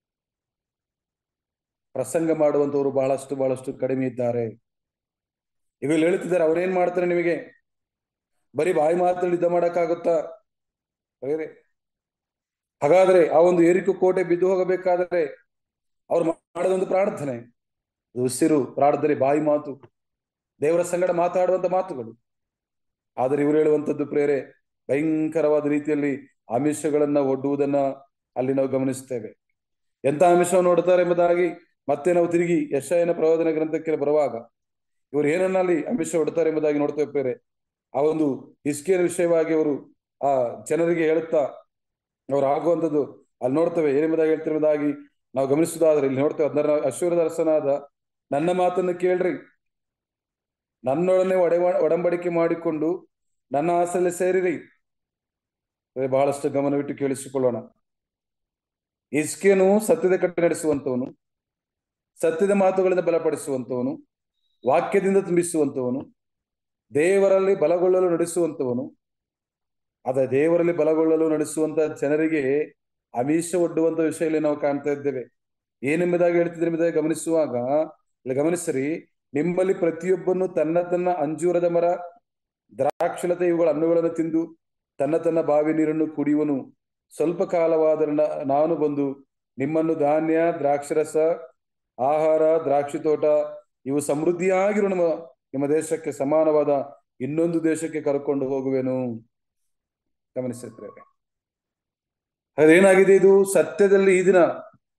ಪ್ರಸಂಗ ಮಾಡುವಂತವರು ಬಹಳಷ್ಟು ಬಹಳಷ್ಟು ಕಡಿಮೆ ಇದ್ದಾರೆ. ಈಗ ಇಲ್ಲಿ ಹೇಳ್ತಿದ್ದಾರೆ ಅವ್ರೇನ್ ಮಾಡ್ತಾರೆ, ನಿಮಗೆ ಬರೀ ಬಾಯಿ ಮಾತಲ್ಲಿ ಯುದ್ಧ ಮಾಡಕ್ಕಾಗುತ್ತಾ ಬೇರೆ? ಹಾಗಾದ್ರೆ ಆ ಒಂದು ಏರಿಕೆ ಕೋಟೆ ಬಿದ್ದು ಹೋಗಬೇಕಾದ್ರೆ ಅವ್ರು ಮಾಡೋದೊಂದು ಪ್ರಾರ್ಥನೆ, ಉಸಿರು ಪ್ರಾರ್ಥನೆ, ಬಾಯಿ ಮಾತು, ದೇವರ ಸಂಗಡ ಮಾತಾಡುವಂತ ಮಾತುಗಳು. ಆದರೆ ಇವರು ಹೇಳುವಂಥದ್ದು ಪ್ರೇರೆ ಭಯಂಕರವಾದ ರೀತಿಯಲ್ಲಿ ಆಮಿಷಗಳನ್ನ ಒಡ್ಡುವುದನ್ನ ಅಲ್ಲಿ ನಾವು ಗಮನಿಸ್ತೇವೆ. ಎಂತ ಆಮಿಷವನ್ನು ನೋಡ್ತಾರೆ ಎಂಬುದಾಗಿ ಮತ್ತೆ ನಾವು ತಿರುಗಿ ಯೆಶಾಯನ ಪ್ರವಾದನ ಗ್ರಂಥಕ್ಕೆ ಬರುವಾಗ ಇವರು ಏನನ್ನ ಅಲ್ಲಿ ಆಮಿಷ ಒಡ್ತಾರೆ ಎಂಬುದಾಗಿ ನೋಡ್ತೇವೆ ಪ್ರೇರೆ. ಆ ಒಂದು ಹಿಸ್ಕೀಯನ ವಿಷಯವಾಗಿ ಅವರು ಆ ಜನರಿಗೆ ಹೇಳುತ್ತಾ ಅವ್ರು ಆಗುವಂಥದ್ದು ಅಲ್ಲಿ ನೋಡ್ತೇವೆ. ಏನೆಂಬುದಾಗಿ ಹೇಳ್ತಿರುವುದಾಗಿ ನಾವು ಗಮನಿಸುವುದಾದ್ರೆ ಇಲ್ಲಿ ನೋಡ್ತೇವೆ. ಹದಿನಾರ ಅಶ್ಶೂರದ ಅರಸನಾದ ನನ್ನ ಮಾತನ್ನು ಕೇಳ್ರಿ, ನನ್ನೊಡನೆ ಒಡ ಒಡಂಬಡಿಕೆ ಮಾಡಿಕೊಂಡು ನನ್ನ ಆಸೆಯಲ್ಲಿ ಸೇರಿರಿ. ಬಹಳಷ್ಟು ಗಮನವಿಟ್ಟು ಕೇಳಿಸಿಕೊಳ್ಳೋಣ. ಹಿಸ್ಕೀಯನು ಸತ್ಯದ ಕಟ್ಟೆ ನಡೆಸುವಂತವನು, ಸತ್ಯದ ಮಾತುಗಳಿಂದ ಬಲಪಡಿಸುವಂತವನು, ವಾಕ್ಯದಿಂದ ತುಂಬಿಸುವಂತವನು, ದೇವರಲ್ಲಿ ಬಲಗೊಳ್ಳಲು ನಡೆಸುವಂತವನು. ಅದ ದೇವರಲ್ಲಿ ಬಲಗೊಳ್ಳಲು ನಡೆಸುವಂತ ಜನರಿಗೆ ಆಮಿಷ ಒಡ್ಡುವಂತ ವಿಷಯದಲ್ಲಿ ನಾವು ಕಾಣ್ತಾ ಇದ್ದೇವೆ. ಏನೆಂಬುದಾಗಿ ಹೇಳ್ತಿದ್ರೆ ಎಂಬುದಾಗಿ ಗಮನಿಸುವಾಗ ಇಲ್ಲಿ ಗಮನಿಸ್ರಿ, ನಿಮ್ಮಲ್ಲಿ ಪ್ರತಿಯೊಬ್ಬನು ತನ್ನ ತನ್ನ ಅಂಜೂರದ ಮರ, ದ್ರಾಕ್ಷಲತೆ ಇವುಗಳ ಹಣ್ಣುಗಳನ್ನು ತಿಂದು ತನ್ನ ತನ್ನ ಬಾವಿ ನೀರನ್ನು ಕುಡಿಯುವನು. ಸ್ವಲ್ಪ ಕಾಲವಾದರೆ ನಾನು ಬಂದು ನಿಮ್ಮನ್ನು ಧಾನ್ಯ, ದ್ರಾಕ್ಷರಸ, ಆಹಾರ, ದ್ರಾಕ್ಷಿ ತೋಟ ಇವು ಸಮೃದ್ಧಿಯಾಗಿರುವ ನಮ್ಮ ನಿಮ್ಮ ದೇಶಕ್ಕೆ ಸಮಾನವಾದ ಇನ್ನೊಂದು ದೇಶಕ್ಕೆ ಕರ್ಕೊಂಡು ಹೋಗುವೆನು. ಗಮನಿಸಿದ್ರೆ ಅದೇನಾಗಿದೆ, ಇದು ಸತ್ಯದಲ್ಲಿ ಈ ದಿನ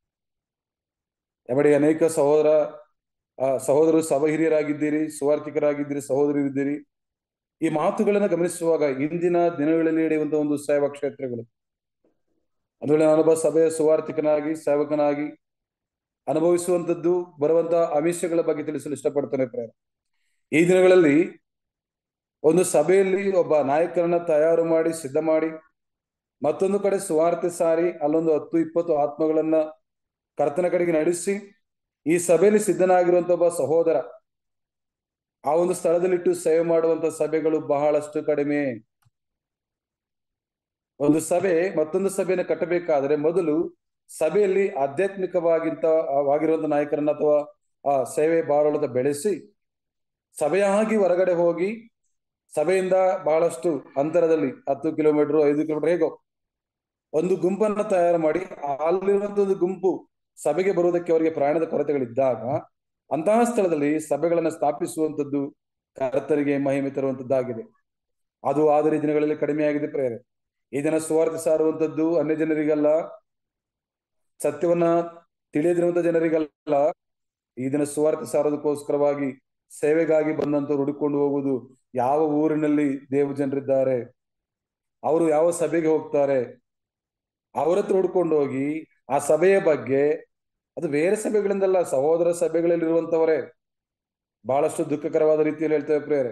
ಎಮಡಿ ಅನೇಕ ಸಹೋದರ ಆ ಸಹೋದರರು ಸಭಾ ಹಿರಿಯರಾಗಿದ್ದೀರಿ, ಸುವಾರ್ಥಿಕರಾಗಿದ್ದೀರಿ, ಸಹೋದರಿದ್ದೀರಿ. ಈ ಮಾತುಗಳನ್ನ ಗಮನಿಸುವಾಗ ಇಂದಿನ ದಿನಗಳಲ್ಲಿ ನಡೆಯುವಂತ ಒಂದು ಸೇವಾ ಕ್ಷೇತ್ರಗಳು, ಅಂದ್ರೆ ನಾನೊಬ್ಬ ಸಭೆಯ ಸುವಾರ್ಥಿಕನಾಗಿ ಸೇವಕನಾಗಿ ಅನುಭವಿಸುವಂತದ್ದು ಬರುವಂತ ಆಮಿಷಗಳ ಬಗ್ಗೆ ತಿಳಿಸಲು ಇಷ್ಟಪಡ್ತೇನೆ ಪ್ರೇರ. ಈ ದಿನಗಳಲ್ಲಿ ಒಂದು ಸಭೆಯಲ್ಲಿ ಒಬ್ಬ ನಾಯಕರನ್ನ ತಯಾರು ಮಾಡಿ ಸಿದ್ಧ ಮಾಡಿ ಮತ್ತೊಂದು ಕಡೆ ಸುವಾರ್ತೆ ಸಾರಿ ಅಲ್ಲೊಂದು ಹತ್ತು ಇಪ್ಪತ್ತು ಆತ್ಮಗಳನ್ನ ಕರ್ತನ ಕಡೆಗೆ ನಡೆಸಿ ಈ ಸಭೆಯಲ್ಲಿ ಸಿದ್ಧನಾಗಿರುವಂತ ಒಬ್ಬ ಸಹೋದರ ಆ ಒಂದು ಸ್ಥಳದಲ್ಲಿಟ್ಟು ಸೇವೆ ಮಾಡುವಂತ ಸಭೆಗಳು ಬಹಳಷ್ಟು ಕಡಿಮೆ. ಒಂದು ಸಭೆ ಮತ್ತೊಂದು ಸಭೆಯನ್ನು ಕಟ್ಟಬೇಕಾದ್ರೆ ಮೊದಲು ಸಭೆಯಲ್ಲಿ ಆಧ್ಯಾತ್ಮಿಕವಾಗಿಂತ ವಾಗಿರುವಂತ ನಾಯಕರನ್ನ ಅಥವಾ ಆ ಸೇವೆ ಬಾರೋಳದ ಬೆಳೆಸಿ ಸಭೆಯಾಗಿ ಹೊರಗಡೆ ಹೋಗಿ ಸಭೆಯಿಂದ ಬಹಳಷ್ಟು ಅಂತರದಲ್ಲಿ ಹತ್ತು ಕಿಲೋಮೀಟರ್ ಐದು ಕಿಲೋಮೀಟರ್ ಹೇಗೋ ಒಂದು ಗುಂಪನ್ನ ತಯಾರು ಮಾಡಿ ಅಲ್ಲಿರುವಂತ ಒಂದು ಗುಂಪು ಸಭೆಗೆ ಬರುವುದಕ್ಕೆ ಅವರಿಗೆ ಪ್ರಯಾಣದ ಕೊರತೆಗಳಿದ್ದಾಗ ಅಂತಹ ಸ್ಥಳದಲ್ಲಿ ಸಭೆಗಳನ್ನ ಸ್ಥಾಪಿಸುವಂಥದ್ದು ಕರ್ತರಿಗೆ ಮಹಿಮೆ ತರುವಂತದ್ದಾಗಿದೆ. ಅದು ಆದರೆ ಈ ದಿನಗಳಲ್ಲಿ ಕಡಿಮೆ ಆಗಿದೆ ಪ್ರೇರೆ. ಈ ದಿನ ಸುವಾರ್ತೆ ಸಾರುವಂತದ್ದು ಅನ್ಯ ಜನರಿಗಲ್ಲ, ಸತ್ಯವನ್ನ ತಿಳಿಯದಿರುವಂತ ಜನರಿಗಲ್ಲ. ಈ ದಿನ ಸುವಾರ್ತೆ ಸಾರೋದಕ್ಕೋಸ್ಕರವಾಗಿ ಸೇವೆಗಾಗಿ ಬಂದಂತವ್ರು ಹುಡುಕೊಂಡು ಹೋಗುವುದು ಯಾವ ಊರಿನಲ್ಲಿ ದೇವ ಜನರಿದ್ದಾರೆ, ಅವರು ಯಾವ ಸಭೆಗೆ ಹೋಗ್ತಾರೆ, ಅವ್ರ ಹತ್ರ ಹುಡ್ಕೊಂಡು ಹೋಗಿ ಆ ಸಭೆಯ ಬಗ್ಗೆ, ಅದು ಬೇರೆ ಸಭೆಗಳಿಂದಲ್ಲ, ಸಹೋದರ ಸಭೆಗಳಲ್ಲಿರುವಂತವರೇ ಬಹಳಷ್ಟು ದುಃಖಕರವಾದ ರೀತಿಯಲ್ಲಿ ಹೇಳ್ತೇವೆ ಪ್ರಿಯರೇ.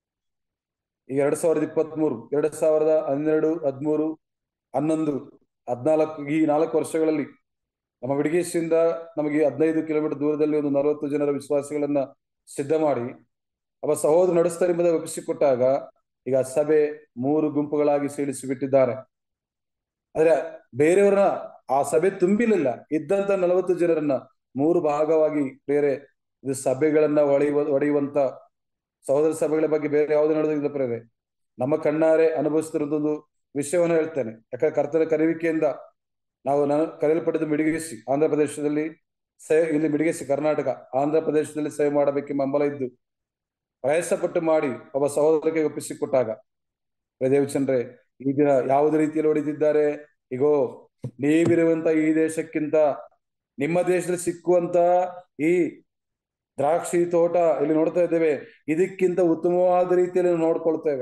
ಈಗ ಎರಡ್ ಸಾವಿರದ ಇಪ್ಪತ್ತ್ ಮೂರು ಎರಡ್ ಸಾವಿರದ ಹನ್ನೆರಡು ಹದಿಮೂರು ಹನ್ನೊಂದು ಹದ್ನಾಲ್ಕು ಈ ನಾಲ್ಕು ವರ್ಷಗಳಲ್ಲಿ ನಮ್ಮ ಬಿಡಿಗೇಶಿಯಿಂದ ನಮಗೆ ಹದಿನೈದು ಕಿಲೋಮೀಟರ್ ದೂರದಲ್ಲಿ ಒಂದು ನಲವತ್ತು ಜನರ ವಿಶ್ವಾಸಿಗಳನ್ನ ಸಿದ್ಧ ಮಾಡಿ ಅವ ಸಹೋದರ ನಡೆಸ್ತಾರೆ ಎಂಬುದಾಗಿ ಒಪ್ಪಿಸಿಕೊಟ್ಟಾಗ ಈಗ ಸಭೆ ಮೂರು ಗುಂಪುಗಳಾಗಿ ಸೀಳಿಸಿ ಬಿಟ್ಟಿದ್ದಾರೆ. ಆದ್ರೆ ಬೇರೆಯವರನ್ನ ಆ ಸಭೆ ತುಂಬಿಲಿಲ್ಲ. ಇದ್ದಂತ ನಲವತ್ತು ಜನರನ್ನ ಮೂರು ಭಾಗವಾಗಿ ಬೇರೆ ಇದು ಸಭೆಗಳನ್ನ ಒಡೆಯುವ ಒಡೆಯುವಂತ ಸಹೋದರ ಸಭೆಗಳ ಬಗ್ಗೆ ಬೇರೆ ಯಾವ್ದು ನಡೆದಿಲ್ಲ ಪ್ರೇರೆ. ನಮ್ಮ ಕಣ್ಣಾರೆ ಅನುಭವಿಸ್ತಿರೋದೊಂದು ವಿಷಯವನ್ನು ಹೇಳ್ತೇನೆ. ಯಾಕಂದ್ರೆ ಕರ್ತನ ಕರೆಯುವಿಕೆಯಿಂದ ನಾವು ನಾನು ಕರೆಯಲ್ಪಟ್ಟಿದ್ದು ಮಿಡಿಗೇಸಿ ಆಂಧ್ರ ಪ್ರದೇಶದಲ್ಲಿ ಸೇವೆ, ಇಲ್ಲಿ ಮಿಡಿಗೇಸಿ ಕರ್ನಾಟಕ ಆಂಧ್ರ ಪ್ರದೇಶದಲ್ಲಿ ಸೇವೆ ಮಾಡಬೇಕೆಂಬ ಹಂಬಲ ಇದ್ದು ಪ್ರಯಾಸಪಟ್ಟು ಮಾಡಿ ಒಬ್ಬ ಸಹೋದರಕ್ಕೆ ಒಪ್ಪಿಸಿಕೊಟ್ಟಾಗ ದೇವಚಂದ್ರೆ ಈ ದಿನ ಯಾವುದೇ ರೀತಿಯಲ್ಲಿ ಹೊಡಿತಿದ್ದಾರೆ. ಈಗೋ ನೀವಿರುವಂತ ಈ ದೇಶಕ್ಕಿಂತ ನಿಮ್ಮ ದೇಶದಲ್ಲಿ ಸಿಕ್ಕುವಂತ ಈ ದ್ರಾಕ್ಷಿ ತೋಟ ಇಲ್ಲಿ ನೋಡ್ತಾ ಇದ್ದೇವೆ, ಇದಕ್ಕಿಂತ ಉತ್ತಮವಾದ ರೀತಿಯಲ್ಲಿ ನೋಡ್ಕೊಳ್ತೇವೆ.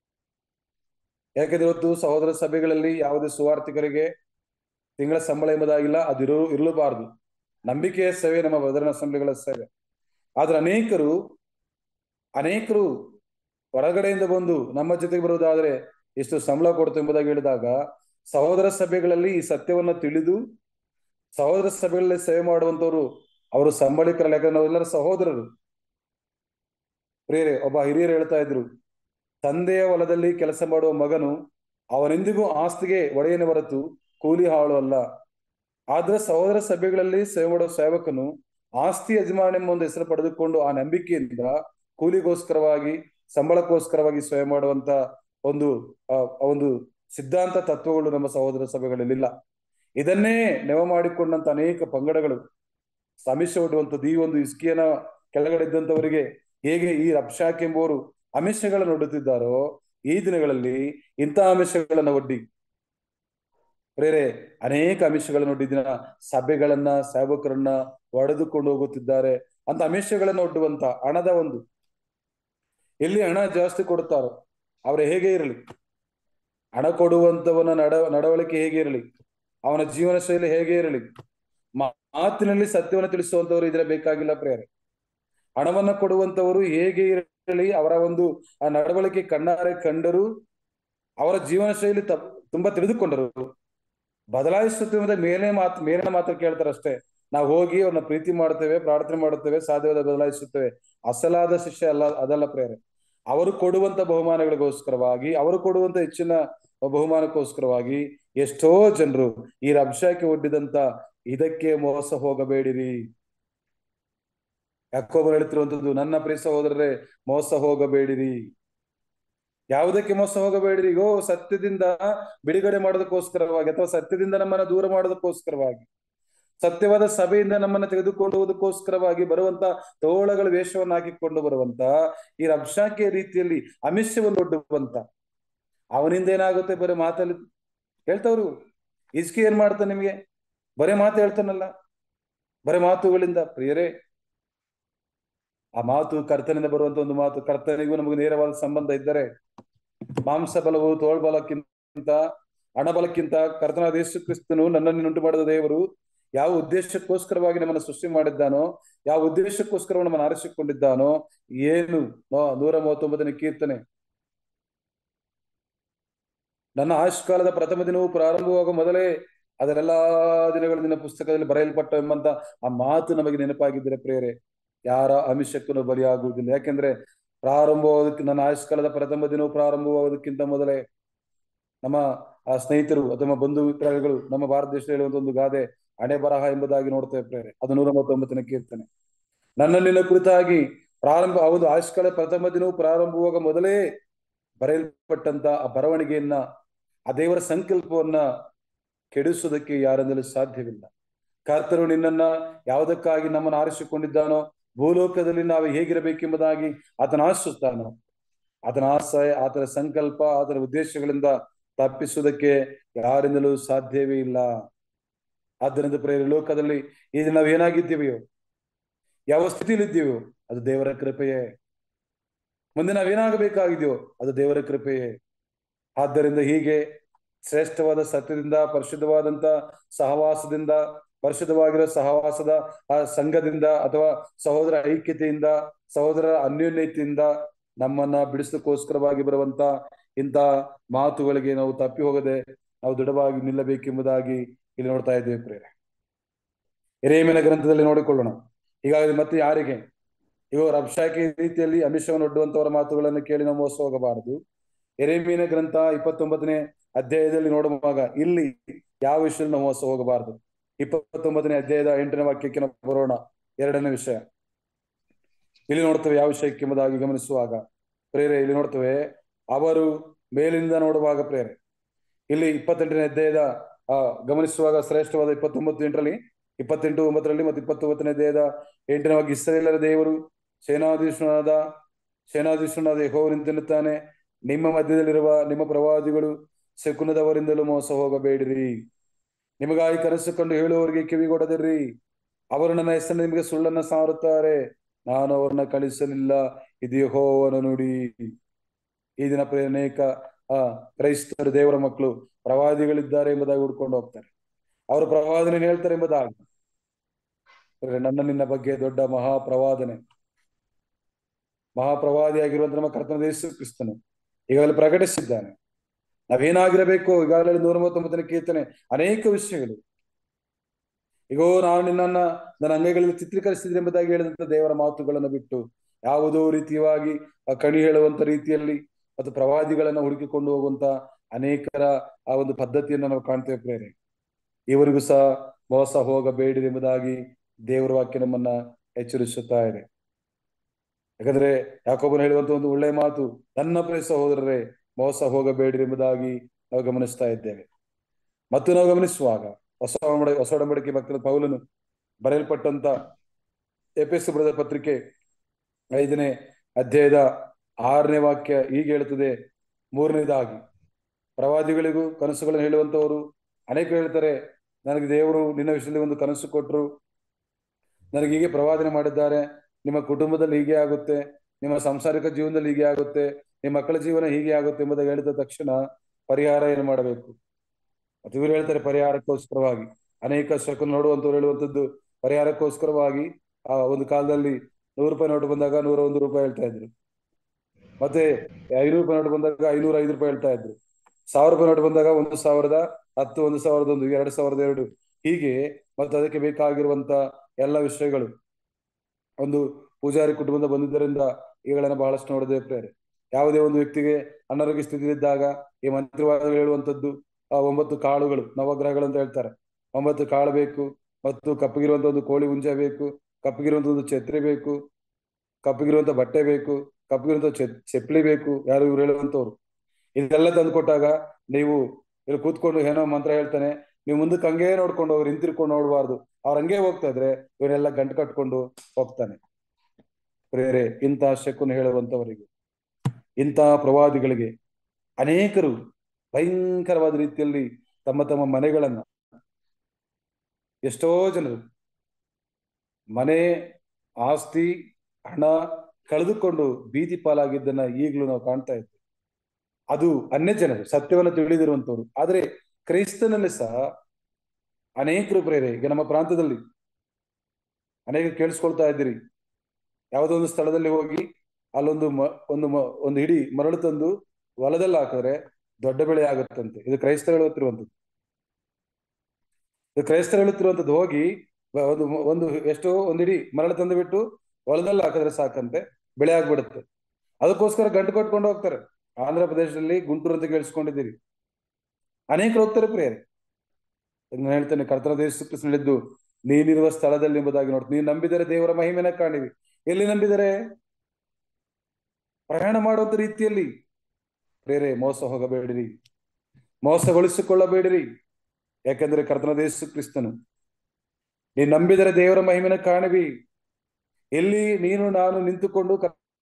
ಯಾಕಂದ್ರೆ ಇವತ್ತು ಸಹೋದರ ಸಭೆಗಳಲ್ಲಿ ಯಾವುದೇ ಸುವಾರ್ಥಿಕರಿಗೆ ತಿಂಗಳ ಸಂಬಳ ಎಂಬುದಾಗಿಲ್ಲ, ಅದು ಇರು ಇರಲೂಬಾರದು. ನಂಬಿಕೆಯ ಸೇವೆ ನಮ್ಮ ಬ್ರದರನ್ ಅಸೆಂಬ್ಲಿಗಳ ಸೇವೆ. ಆದ್ರೆ ಅನೇಕರು ಅನೇಕರು ಹೊರಗಡೆಯಿಂದ ಬಂದು ನಮ್ಮ ಜೊತೆಗೆ ಬರುವುದಾದ್ರೆ ಎಷ್ಟು ಸಂಬಳ ಕೊಡ್ತು ಎಂಬುದಾಗಿ ಹೇಳಿದಾಗ ಸಹೋದರ ಸಭೆಗಳಲ್ಲಿ ಈ ಸತ್ಯವನ್ನ ತಿಳಿದು ಸಹೋದರ ಸಭೆಗಳಲ್ಲಿ ಸೇವೆ ಮಾಡುವಂತವ್ರು ಅವರು ಸಂಬಳಿಕರಲ್ಲ. ಯಾಕಂದ್ರೆ ನಾವೆಲ್ಲರ ಸಹೋದರರು ಪ್ರಿಯರೇ. ಒಬ್ಬ ಹಿರಿಯರು ಹೇಳ್ತಾ ಇದ್ರು, ತಂದೆಯ ಹೊಲದಲ್ಲಿ ಕೆಲಸ ಮಾಡುವ ಮಗನು ಅವನೆಂದಿಗೂ ಆಸ್ತಿಗೆ ಒಡೆಯನ ಹೊರತು ಕೂಲಿ ಹಾಳು ಅಲ್ಲ. ಆದ್ರೆ ಸಹೋದರ ಸಭೆಗಳಲ್ಲಿ ಸೇವೆ ಮಾಡುವ ಸೇವಕನು ಆಸ್ತಿ ಯಜಮಾನ ಎಂಬ ಒಂದು ಹೆಸರು ಪಡೆದುಕೊಂಡು ಆ ನಂಬಿಕೆಯಿಂದ ಕೂಲಿಗೋಸ್ಕರವಾಗಿ ಸಂಬಳಕ್ಕೋಸ್ಕರವಾಗಿ ಸೇವೆ ಮಾಡುವಂತ ಒಂದು ಒಂದು ಸಿದ್ಧಾಂತ ತತ್ವಗಳು ನಮ್ಮ ಸಹೋದರ ಸಭೆಗಳಲ್ಲಿಲ್ಲ. ಇದನ್ನೇ ನೆವ ಮಾಡಿಕೊಂಡಂತ ಅನೇಕ ಪಂಗಡಗಳು ಸಮಿಷ ಒಡ್ಡುವಂಥದ್ದು. ಈ ಒಂದು ಇಸ್ಕಿಯನ ಕೆಳಗಡೆ ಇದ್ದಂಥವರಿಗೆ ಹೇಗೆ ಈ ರಬ್ಷಾಕ್ ಎಂಬುವರು ಅಮಿಷಗಳನ್ನು ಒಡ್ಡುತ್ತಿದ್ದಾರೋ, ಈ ದಿನಗಳಲ್ಲಿ ಇಂತಹ ಅಮಿಷಗಳನ್ನ ಒಡ್ಡಿ ಬೇರೆ ಅನೇಕ ಅಮಿಷಗಳನ್ನು ಒಡ್ಡಿ ದಿನ ಸಭೆಗಳನ್ನ ಸೇವಕರನ್ನ ಒಡೆದುಕೊಂಡು ಹೋಗುತ್ತಿದ್ದಾರೆ. ಅಂತ ಅಮಿಷಗಳನ್ನು ಒಡ್ಡುವಂತ ಹಣದ ಒಂದು ಎಲ್ಲಿ ಹಣ ಜಾಸ್ತಿ ಕೊಡುತ್ತಾರೋ ಅವ್ರ ಹೇಗೆ ಇರಲಿ, ಹಣ ಕೊಡುವಂತವನ ನಡ ನಡವಳಿಕೆ ಹೇಗೆ ಇರಲಿ, ಅವನ ಜೀವನ ಶೈಲಿ ಹೇಗೆ ಇರಲಿ, ಮಾತಿನಲ್ಲಿ ಸತ್ಯವನ್ನು ತಿಳಿಸುವಂತವರು ಇದ್ರೆ ಬೇಕಾಗಿಲ್ಲ ಪ್ರೇರೆ. ಹಣವನ್ನ ಕೊಡುವಂತವರು ಹೇಗೆ ಇರಲಿ, ಅವರ ಒಂದು ಆ ನಡವಳಿಕೆ ಕಣ್ಣಾರೆ ಕಂಡರು, ಅವರ ಜೀವನ ಶೈಲಿ ತ ತುಂಬಾ ತಿಳಿದುಕೊಂಡರು, ಬದಲಾಯಿಸುತ್ತೆ ಮೇಲೆ ಮಾತು ಮೇಲಿನ ಮಾತ್ರ ಕೇಳ್ತಾರೆ ಅಷ್ಟೇ. ನಾವು ಹೋಗಿ ಅವ್ರನ್ನ ಪ್ರೀತಿ ಮಾಡ್ತೇವೆ, ಪ್ರಾರ್ಥನೆ ಮಾಡುತ್ತೇವೆ, ಸಾಧ್ಯವಾದ ಬದಲಾಯಿಸುತ್ತೇವೆ. ಅಸಲಾದ ಶಿಷ್ಯ ಅಲ್ಲ, ಅದಲ್ಲ ಪ್ರೇರೆ. ಅವರು ಕೊಡುವಂತ ಬಹುಮಾನಗಳಿಗೋಸ್ಕರವಾಗಿ, ಅವರು ಕೊಡುವಂತ ಹೆಚ್ಚಿನ ಬಹುಮಾನಕ್ಕೋಸ್ಕರವಾಗಿ ಎಷ್ಟೋ ಜನರು ಈ ರಬ್ಷಾಕ್ಕೆ ಒಡ್ಡಿದಂತ ಇದಕ್ಕೆ ಮೋಸ ಹೋಗಬೇಡಿರಿ. ಯಾಕೋಬರು ಹೇಳ್ತಿರುವಂತದ್ದು, ನನ್ನ ಪ್ರಿಯ ಸಹೋದರರೇ ಮೋಸ ಹೋಗಬೇಡಿರಿ. ಯಾವುದಕ್ಕೆ ಮೋಸ ಹೋಗಬೇಡಿರಿ? ಗೋ ಸತ್ಯದಿಂದ ಬಿಡುಗಡೆ ಮಾಡೋದಕ್ಕೋಸ್ಕರವಾಗಿ ಅಥವಾ ಸತ್ಯದಿಂದ ನಮ್ಮನ್ನ ದೂರ ಮಾಡೋದಕ್ಕೋಸ್ಕರವಾಗಿ, ಸತ್ಯವಾದ ಸಭೆಯಿಂದ ನಮ್ಮನ್ನ ತೆಗೆದುಕೊಂಡು ಹೋಗೋದಕ್ಕೋಸ್ಕರವಾಗಿ ಬರುವಂತ ತೋಳಗಳ ವೇಷವನ್ನು ಹಾಕಿಕೊಂಡು ಬರುವಂತ ಈ ರಬ್ಷಾಕಿಯ ರೀತಿಯಲ್ಲಿ ಅಮಿಷವನ್ನು ಒಡ್ಡುವಂತ ಅವನಿಂದ ಏನಾಗುತ್ತೆ? ಬರೀ ಮಾತಲ್ಲಿ ಹೇಳ್ತವ್ರು. ಇಸ್ಕಿ ಏನ್ ಮಾಡ್ತಾನೆ? ನಿಮಗೆ ಬರೇ ಮಾತು ಹೇಳ್ತಾನಲ್ಲ, ಬರೇ ಮಾತುಗಳಿಂದ. ಪ್ರಿಯರೇ, ಆ ಮಾತು ಕರ್ತನಿಂದ ಬರುವಂತ ಒಂದು ಮಾತು. ಕರ್ತನಿಗೂ ನಮಗೂ ನೇರವಾದ ಸಂಬಂಧ ಇದ್ದರೆ ಮಾಂಸ ಬಲವು ತೋಳ್ಬಲಕ್ಕಿಂತ ಹಣಬಲಕ್ಕಿಂತ ಕರ್ತನಾದ ಯೇಸು ಕ್ರಿಸ್ತನು ನನ್ನನ್ನು ಉಂಟು ಮಾಡಿದ ದೇವರು ಯಾವ ಉದ್ದೇಶಕ್ಕೋಸ್ಕರವಾಗಿ ನಮ್ಮನ್ನು ಸೃಷ್ಟಿ ಮಾಡಿದ್ದಾನೋ, ಯಾವ ಉದ್ದೇಶಕ್ಕೋಸ್ಕರ ನಮ್ಮನ್ನು ಆರಿಸಿಕೊಂಡಿದ್ದಾನೋ, ಏನು ನೂರ ಮೂವತ್ತೊಂಬತ್ತನೇ ಕೀರ್ತನೆ, ನನ್ನ ಆಯುಷ್ಕಾಲದ ಪ್ರಥಮ ದಿನವೂ ಪ್ರಾರಂಭವಾಗುವ ಮೊದಲೇ ಅದರೆಲ್ಲಾ ದಿನಗಳು ನಿನ್ನ ಪುಸ್ತಕದಲ್ಲಿ ಬರೆಯಲ್ಪಟ್ಟ ಎಂಬಂತ ಆ ಮಾತು ನಮಗೆ ನೆನಪಾಗಿದ್ದರೆ ಪ್ರೇರೆ, ಯಾರ ಅಮಿಷಕ್ಕೂ ಬಲಿಯಾಗುವುದಿಲ್ಲ. ಯಾಕೆಂದ್ರೆ ಪ್ರಾರಂಭವಾಗೋದಕ್ಕೆ ನನ್ನ ಆಯುಷ್ಕಾಲದ ಪ್ರಥಮ ದಿನವೂ ಪ್ರಾರಂಭವಾಗೋದಕ್ಕಿಂತ ಮೊದಲೇ ನಮ್ಮ ಆ ಸ್ನೇಹಿತರು ಅಥವಾ ಬಂಧು ಮಿತ್ರಗಳು ನಮ್ಮ ಭಾರತ ದೇಶದಲ್ಲಿ ಹೇಳುವಂತ ಒಂದು ಗಾದೆ ಹಣೆ ಬರಹ ಎಂಬುದಾಗಿ ನೋಡ್ತೇವೆ ಪ್ರೇರೆ. ಅದು ನೂರ ಮೂವತ್ತೊಂಬತ್ತನೇ ಕೀರ್ತನೆ. ನನ್ನ ನಿನ್ನ ಕುರಿತಾಗಿ ಪ್ರಾರಂಭ ಹೌದು ಆಯುಷ್ಕಾಲ ಪ್ರಥಮ ದಿನವೂ ಪ್ರಾರಂಭವಾಗ ಮೊದಲೇ ಬರೆಯಲ್ಪಟ್ಟಂತ ಆ ಬರವಣಿಗೆಯನ್ನ, ಆ ದೇವರ ಸಂಕಲ್ಪವನ್ನ ಕೆಡಿಸುವುದಕ್ಕೆ ಯಾರಿಂದಲೂ ಸಾಧ್ಯವಿಲ್ಲ. ಕರ್ತನು ನಿನ್ನನ್ನ ಯಾವುದಕ್ಕಾಗಿ ನಮ್ಮನ್ನು ಆರಿಸಿಕೊಂಡಿದ್ದಾನೋ, ಭೂಲೋಕದಲ್ಲಿ ನಾವು ಹೇಗಿರಬೇಕೆಂಬುದಾಗಿ ಆತನ ಆಶಿಸುತ್ತಾನೋ, ಆತನ ಆಸೆ, ಆತನ ಸಂಕಲ್ಪ, ಆತನ ಉದ್ದೇಶಗಳಿಂದ ತಪ್ಪಿಸುವುದಕ್ಕೆ ಯಾರಿಂದಲೂ ಸಾಧ್ಯವೇ ಇಲ್ಲ. ಆದ್ದರಿಂದ ಪ್ರೇರ, ಲೋಕದಲ್ಲಿ ಈಗ ನಾವು ಏನಾಗಿದ್ದೀವಿಯೋ, ಯಾವ ಸ್ಥಿತಿಯಲ್ಲಿ ಇದ್ದೀವೋ ಅದು ದೇವರ ಕೃಪೆಯೇ. ಮುಂದೆ ನಾವೇನಾಗಬೇಕಾಗಿದೆಯೋ ಅದು ದೇವರ ಕೃಪೆಯೇ. ಆದ್ದರಿಂದ ಹೀಗೆ ಶ್ರೇಷ್ಠವಾದ ಸತ್ಯದಿಂದ, ಪರಿಶುದ್ಧವಾದಂತ ಸಹವಾಸದಿಂದ, ಪರಿಶುದ್ಧವಾಗಿರೋ ಸಹವಾಸದ ಆ ಸಂಘದಿಂದ ಅಥವಾ ಸಹೋದರ ಐಕ್ಯತೆಯಿಂದ, ಸಹೋದರರ ಅನ್ಯೋನ್ಯತೆಯಿಂದ ನಮ್ಮನ್ನ ಬಿಡಿಸೋಕ್ಕೋಸ್ಕರವಾಗಿ ಬರುವಂತ ಇಂಥ ಮಾತುಗಳಿಗೆ ನಾವು ತಪ್ಪಿ ಹೋಗದೆ ನಾವು ದೃಢವಾಗಿ ನಿಲ್ಲಬೇಕೆಂಬುದಾಗಿ ಇಲ್ಲಿ ನೋಡ್ತಾ ಇದ್ದೇವೆ ಪ್ರೇರೆ. ಯೆರೆಮೀಯನ ಗ್ರಂಥದಲ್ಲಿ ನೋಡಿಕೊಳ್ಳೋಣ. ಹೀಗಾಗಿ ಮತ್ತೆ ಯಾರಿಗೆ ಇವರು ರಬ್ಷಾಕಿ ರೀತಿಯಲ್ಲಿ ಅಮಿಷವನ್ನು ಒಡ್ಡುವಂತವರ ಮಾತುಗಳನ್ನು ಕೇಳಿ ನಾವು ಮೋಸ ಹೋಗಬಾರದು. ಯೆರೆಮೀಯನ ಗ್ರಂಥ ಇಪ್ಪತ್ತೊಂಬತ್ತನೇ ಅಧ್ಯಾಯದಲ್ಲಿ ನೋಡುವಾಗ ಇಲ್ಲಿ ಯಾವ ವಿಷಯದಲ್ಲಿ ನಾವು ಮೋಸ ಹೋಗಬಾರದು. ಇಪ್ಪತ್ತೊಂಬತ್ತನೇ ಅಧ್ಯಾಯದ ಎಂಟನೇ ವಾಕ್ಯಕ್ಕೆ ನಾವು ಬರೋಣ. ಎರಡನೇ ವಿಷಯ ಇಲ್ಲಿ ನೋಡ್ತೇವೆ. ಯಾವ ವಿಷಯಕ್ಕೆ ಎಂಬುದಾಗಿ ಗಮನಿಸುವಾಗ ಪ್ರೇರೆ ಇಲ್ಲಿ ನೋಡ್ತೇವೆ, ಅವರು ಮೇಲಿಂದ ನೋಡುವಾಗ ಪ್ರೇರೆ ಇಲ್ಲಿ ಇಪ್ಪತ್ತೆಂಟನೇ ಅಧ್ಯಾಯದ ಆ ಗಮನಿಸುವಾಗ ಶ್ರೇಷ್ಠವಾದ ಇಪ್ಪತ್ತೊಂಬತ್ತು ಎಂಟರಲ್ಲಿ ಇಪ್ಪತ್ತೆಂಟು ಒಂಬತ್ತರಲ್ಲಿ ಮತ್ತು ಇಪ್ಪತ್ತೊಂಬತ್ತನೇ ಅಧ್ಯಾಯದ ಎಂಟನೇ ವಾಕ್ಯ, ಇಸ್ರಾಯೇಲರ ದೇವರು ಸೇನಾಧೀಶನಾದ ಸೇನಾಧೀಶನಾದ ಯೆಹೋವನು ಇಂತೆನ್ನುತ್ತಾನೆ, ನಿಮ್ಮ ಮಧ್ಯದಲ್ಲಿರುವ ನಿಮ್ಮ ಪ್ರವಾದಿಗಳು ಶಕುನದವರಿಂದಲೂ ಮೋಸ ಹೋಗಬೇಡಿರಿ. ನಿಮಗಾಗಿ ಕನಸು ಕಂಡು ಹೇಳುವವರಿಗೆ ಕಿವಿಗೊಡದಿರ್ರಿ. ಅವರು ನನ್ನ ಹೆಸರಿನ ನಿಮಗೆ ಸುಳ್ಳನ್ನ ಸಾರುತ್ತಾರೆ, ನಾನು ಅವರನ್ನ ಕಳಿಸಲಿಲ್ಲ, ಇದು ಯೆಹೋವನ ನುಡಿ. ಈ ದಿನ ಅನೇಕ ಆ ಕ್ರೈಸ್ತರು, ದೇವರ ಮಕ್ಕಳು ಪ್ರವಾದಿಗಳಿದ್ದಾರೆ ಎಂಬುದಾಗಿ ಹುಡ್ಕೊಂಡು ಹೋಗ್ತಾರೆ. ಅವರು ಪ್ರವಾದನೆ ಹೇಳ್ತಾರೆ ಎಂಬುದಾಗಿ. ನನ್ನ ನಿನ್ನ ಬಗ್ಗೆ ದೊಡ್ಡ ಮಹಾಪ್ರವಾದನೆ, ಮಹಾಪ್ರವಾದಿಯಾಗಿರುವಂತ ನಮ್ಮ ಕರ್ತನಾದ ಯೇಸು ಕ್ರಿಸ್ತನು ಈಗಾಗಲೇ ಪ್ರಕಟಿಸಿದ್ದಾನೆ. ನಾವೇನಾಗಿರಬೇಕು, ಈಗಾಗಲೇ ನೂರ ಮೂವತ್ತೊಂಬತ್ತನೇ ಕೀರ್ತನೆ ಅನೇಕ ವಿಷಯಗಳು. ಈಗೋ ನಾನು ನಿನ್ನನ್ನ ನನ್ನ ಅಂಗಗಳಲ್ಲಿ ಚಿತ್ರೀಕರಿಸಿದ್ರೆ ಎಂಬುದಾಗಿ ಹೇಳಿದಂತ ದೇವರ ಮಾತುಗಳನ್ನು ಬಿಟ್ಟು ಯಾವುದೋ ರೀತಿಯಾಗಿ ಕಣಿ ಹೇಳುವಂತ ರೀತಿಯಲ್ಲಿ ಮತ್ತು ಪ್ರವಾದಿಗಳನ್ನ ಹುಡುಕಿಕೊಂಡು ಹೋಗುವಂತ ಅನೇಕರ ಆ ಒಂದು ಪದ್ಧತಿಯನ್ನು ನಾವು ಕಾಣ್ತೇವೆ ಪ್ರೇರೆ. ಇವರಿಗೂ ಸಹ ಮೋಸ ಹೋಗಬೇಡಿರಿ ಎಂಬುದಾಗಿ ದೇವರ ವಾಕ್ಯ ನಮ್ಮನ್ನ ಎಚ್ಚರಿಸುತ್ತಾ ಇದೆ. ಯಾಕಂದ್ರೆ ಯಾಕೋಬನು ಹೇಳುವಂತ ಒಂದು ಒಳ್ಳೆಯ ಮಾತು, ನನ್ನ ಪ್ರಿಯ ಸಹೋದರರೇ ಮೋಸ ಹೋಗಬೇಡಿರಿ ಎಂಬುದಾಗಿ ನಾವು ಗಮನಿಸ್ತಾ ಇದ್ದೇವೆ. ಮತ್ತು ನಾವು ಗಮನಿಸುವಾಗ ಹೊಸ ಹೊಸ ಒಡಂಬಡಿಕೆ ಭಕ್ತರ ಪೌಲನು ಬರೆಯಲ್ಪಟ್ಟಂತ ಎಫೆಸ ಬರೆದ ಪತ್ರಿಕೆ ಐದನೇ ಅಧ್ಯಾಯದ ಆರನೇ ವಾಕ್ಯ ಹೀಗೆ ಹೇಳುತ್ತದೆ. ಮೂರನೇದಾಗಿ ಪ್ರವಾದಿಗಳಿಗೂ ಕನಸುಗಳನ್ನು ಹೇಳುವಂತವರು ಅನೇಕರು ಹೇಳ್ತಾರೆ, ನನಗೆ ದೇವರು ನಿನ್ನ ವಿಷಯದಲ್ಲಿ ಒಂದು ಕನಸು ಕೊಟ್ಟರು, ನನಗೆ ಹೀಗೆ ಪ್ರವಾದನೆ ಮಾಡಿದ್ದಾರೆ, ನಿಮ್ಮ ಕುಟುಂಬದಲ್ಲಿ ಹೀಗೆ ಆಗುತ್ತೆ, ನಿಮ್ಮ ಸಾಂಸಾರಿಕ ಜೀವನದಲ್ಲಿ ಹೀಗೆ ಆಗುತ್ತೆ, ನಿಮ್ಮ ಮಕ್ಕಳ ಜೀವನ ಹೀಗೆ ಆಗುತ್ತೆ ಎಂಬುದಾಗಿ ಹೇಳಿದ ತಕ್ಷಣ ಪರಿಹಾರ ಏನು ಮಾಡಬೇಕು? ಮತ್ತು ಇವರು ಹೇಳ್ತಾರೆ ಪರಿಹಾರಕ್ಕೋಸ್ಕರವಾಗಿ ಅನೇಕ ಶಕುನ ನೋಡುವಂತವ್ರು ಹೇಳುವಂಥದ್ದು ಪರಿಹಾರಕ್ಕೋಸ್ಕರವಾಗಿ ಆ ಒಂದು ಕಾಲದಲ್ಲಿ ನೂರು ರೂಪಾಯಿ ನೋಟು ಬಂದಾಗ ನೂರ ಒಂದು ರೂಪಾಯಿ ಹೇಳ್ತಾ ಇದ್ರು, ಮತ್ತೆ ಐನೂರು ರೂಪಾಯಿ ನೋಟು ಬಂದಾಗ ಐನೂರ ಐದು ರೂಪಾಯಿ ಹೇಳ್ತಾ ಇದ್ರು, ಸಾವಿರ ರೂಪಾಯಿ ನೋಟು ಬಂದಾಗ ಒಂದು ಸಾವಿರದ ಹತ್ತು, ಒಂದು ಸಾವಿರದ ಒಂದು, ಎರಡು ಸಾವಿರದ ಎರಡು, ಹೀಗೆ ಮತ್ತು ಅದಕ್ಕೆ ಬೇಕಾಗಿರುವಂತ ಎಲ್ಲ ವಿಷಯಗಳು. ಒಂದು ಪೂಜಾರಿ ಕುಟುಂಬದ ಬಂದಿದ್ದರಿಂದ ಇವುಗಳನ್ನ ಬಹಳಷ್ಟು ನೋಡದೆ ಪ್ರೇರೆ. ಯಾವುದೇ ಒಂದು ವ್ಯಕ್ತಿಗೆ ಅನಾರೋಗ್ಯ ಸ್ಥಿತಿ ಇದ್ದಾಗ ಈ ಮಂತ್ರಿವಾದಿಗಳು ಹೇಳುವಂತದ್ದು ಆ ಒಂಬತ್ತು ಕಾಳುಗಳು, ನವಗ್ರಹಗಳು ಅಂತ ಹೇಳ್ತಾರೆ. ಒಂಬತ್ತು ಕಾಳು ಬೇಕು, ಮತ್ತು ಕಪ್ಪಗಿರುವಂತ ಒಂದು ಕೋಳಿ ಹುಂಜ ಬೇಕು, ಕಪ್ಪಗಿರುವಂತ ಒಂದು ಛತ್ರಿ ಬೇಕು, ಕಪ್ಪಗಿರುವಂತ ಬಟ್ಟೆ ಬೇಕು, ಕಪ್ಪಗಿರುವಂತ ಚಪ್ಪಲಿ ಬೇಕು. ಯಾರು ಇವ್ರು ಹೇಳುವಂತವ್ರು ಇದೆಲ್ಲ ತಂದು ಕೊಟ್ಟಾಗ ನೀವು ಇಲ್ಲಿ ಕೂತ್ಕೊಂಡು ಏನೋ ಮಂತ್ರ ಹೇಳ್ತಾನೆ, ನೀವು ಮುಂದಕ್ಕೆ ಹಂಗೇ ನೋಡ್ಕೊಂಡು ಅವ್ರು ಹಿಂತಿರ್ಕೊಂಡು ನೋಡ್ಬಾರ್ದು. ಅವ್ರ ಹಂಗೆ ಹೋಗ್ತಾ ಇದ್ರೆ ಇವರೆಲ್ಲ ಗಂಟು ಕಟ್ಕೊಂಡು ಹೋಗ್ತಾನೆ ಪ್ರೇರೆ. ಇಂಥ ಶಕುನ ಹೇಳುವಂತವರಿಗೆ, ಇಂತಹ ಪ್ರವಾದಿಗಳಿಗೆ ಅನೇಕರು ಭಯಂಕರವಾದ ರೀತಿಯಲ್ಲಿ ತಮ್ಮ ತಮ್ಮ ಮನೆಗಳನ್ನ, ಎಷ್ಟೋ ಜನರು ಮನೆ, ಆಸ್ತಿ, ಹಣ ಕಳೆದುಕೊಂಡು ಬೀದಿ ಪಾಲಾಗಿದ್ದನ್ನ ಈಗಲೂ ನಾವು ಕಾಣ್ತಾ ಇದ್ದೇವೆ. ಅದು ಅನ್ಯ ಜನರು ಸತ್ಯವನ್ನು ತಿಳಿದಿರುವಂತವ್ರು. ಆದ್ರೆ ಕ್ರೈಸ್ತನಲ್ಲಿ ಸಹ ಅನೇಕರು ಪ್ರೇರೆ. ಈಗ ನಮ್ಮ ಪ್ರಾಂತದಲ್ಲಿ ಅನೇಕ ಕೇಳಿಸ್ಕೊಳ್ತಾ ಇದ್ದೀರಿ, ಯಾವುದೋ ಒಂದು ಸ್ಥಳದಲ್ಲಿ ಹೋಗಿ ಅಲ್ಲೊಂದು ಮ ಒಂದು ಮ ಒಂದು ಹಿಡಿ ಮರಳು ತಂದು ಹೊಲದಲ್ಲಿ ಹಾಕಿದ್ರೆ ದೊಡ್ಡ ಬೆಳೆ ಆಗುತ್ತಂತೆ. ಇದು ಕ್ರೈಸ್ತರು ಹೇಳುತ್ತಿರುವಂಥದ್ದು. ಇದು ಕ್ರೈಸ್ತರು ಹೇಳುತ್ತಿರುವಂಥದ್ದು. ಹೋಗಿ ಒಂದು ಒಂದು ಎಷ್ಟೋ ಒಂದು ಹಿಡಿ ಮರಳು ತಂದು ಬಿಟ್ಟು ಹೊಲದಲ್ಲಿ ಹಾಕಿದ್ರೆ ಸಾಕಂತೆ ಬೆಳೆ ಆಗ್ಬಿಡುತ್ತೆ. ಅದಕ್ಕೋಸ್ಕರ ಗಂಟು ಕಟ್ಕೊಂಡು ಹೋಗ್ತಾರೆ. ಆಂಧ್ರ ಪ್ರದೇಶದಲ್ಲಿ ಗುಂಟೂರು ಅಂತ ಕೇಳಿಸ್ಕೊಂಡಿದ್ದೀರಿ, ಅನೇಕರು ಹೋಗ್ತಾರೆ ಪ್ರಿಯರೇ. ನಾನು ಹೇಳ್ತೇನೆ, ಕರ್ತನಾದ ಯೇಸು ಕ್ರಿಸ್ತನು ಹೇಳಿದ್ದು ನೀನಿರುವ ಸ್ಥಳದಲ್ಲಿ ಎಂಬುದಾಗಿ ನೋಡ್ತೀನಿ. ನೀನು ನಂಬಿದರೆ ದೇವರ ಮಹಿಮೆನ ಕಾಣಿವಿ. ಎಲ್ಲಿ ನಂಬಿದರೆ? ಪ್ರಯಾಣ ಮಾಡುವಂತ ರೀತಿಯಲ್ಲಿ ಪ್ರೇರೆ. ಮೋಸ ಹೋಗಬೇಡಿರಿ, ಮೋಸಗೊಳಿಸಿಕೊಳ್ಳಬೇಡಿರಿ. ಯಾಕೆಂದ್ರೆ ಕರ್ತನಾದ ಯೇಸು ಕ್ರಿಸ್ತನು ನೀನು ನಂಬಿದರೆ ದೇವರ ಮಹಿಮೆನ ಕಾಣಿವಿ. ಎಲ್ಲಿ ನೀನು ನಾನು ನಿಂತುಕೊಂಡು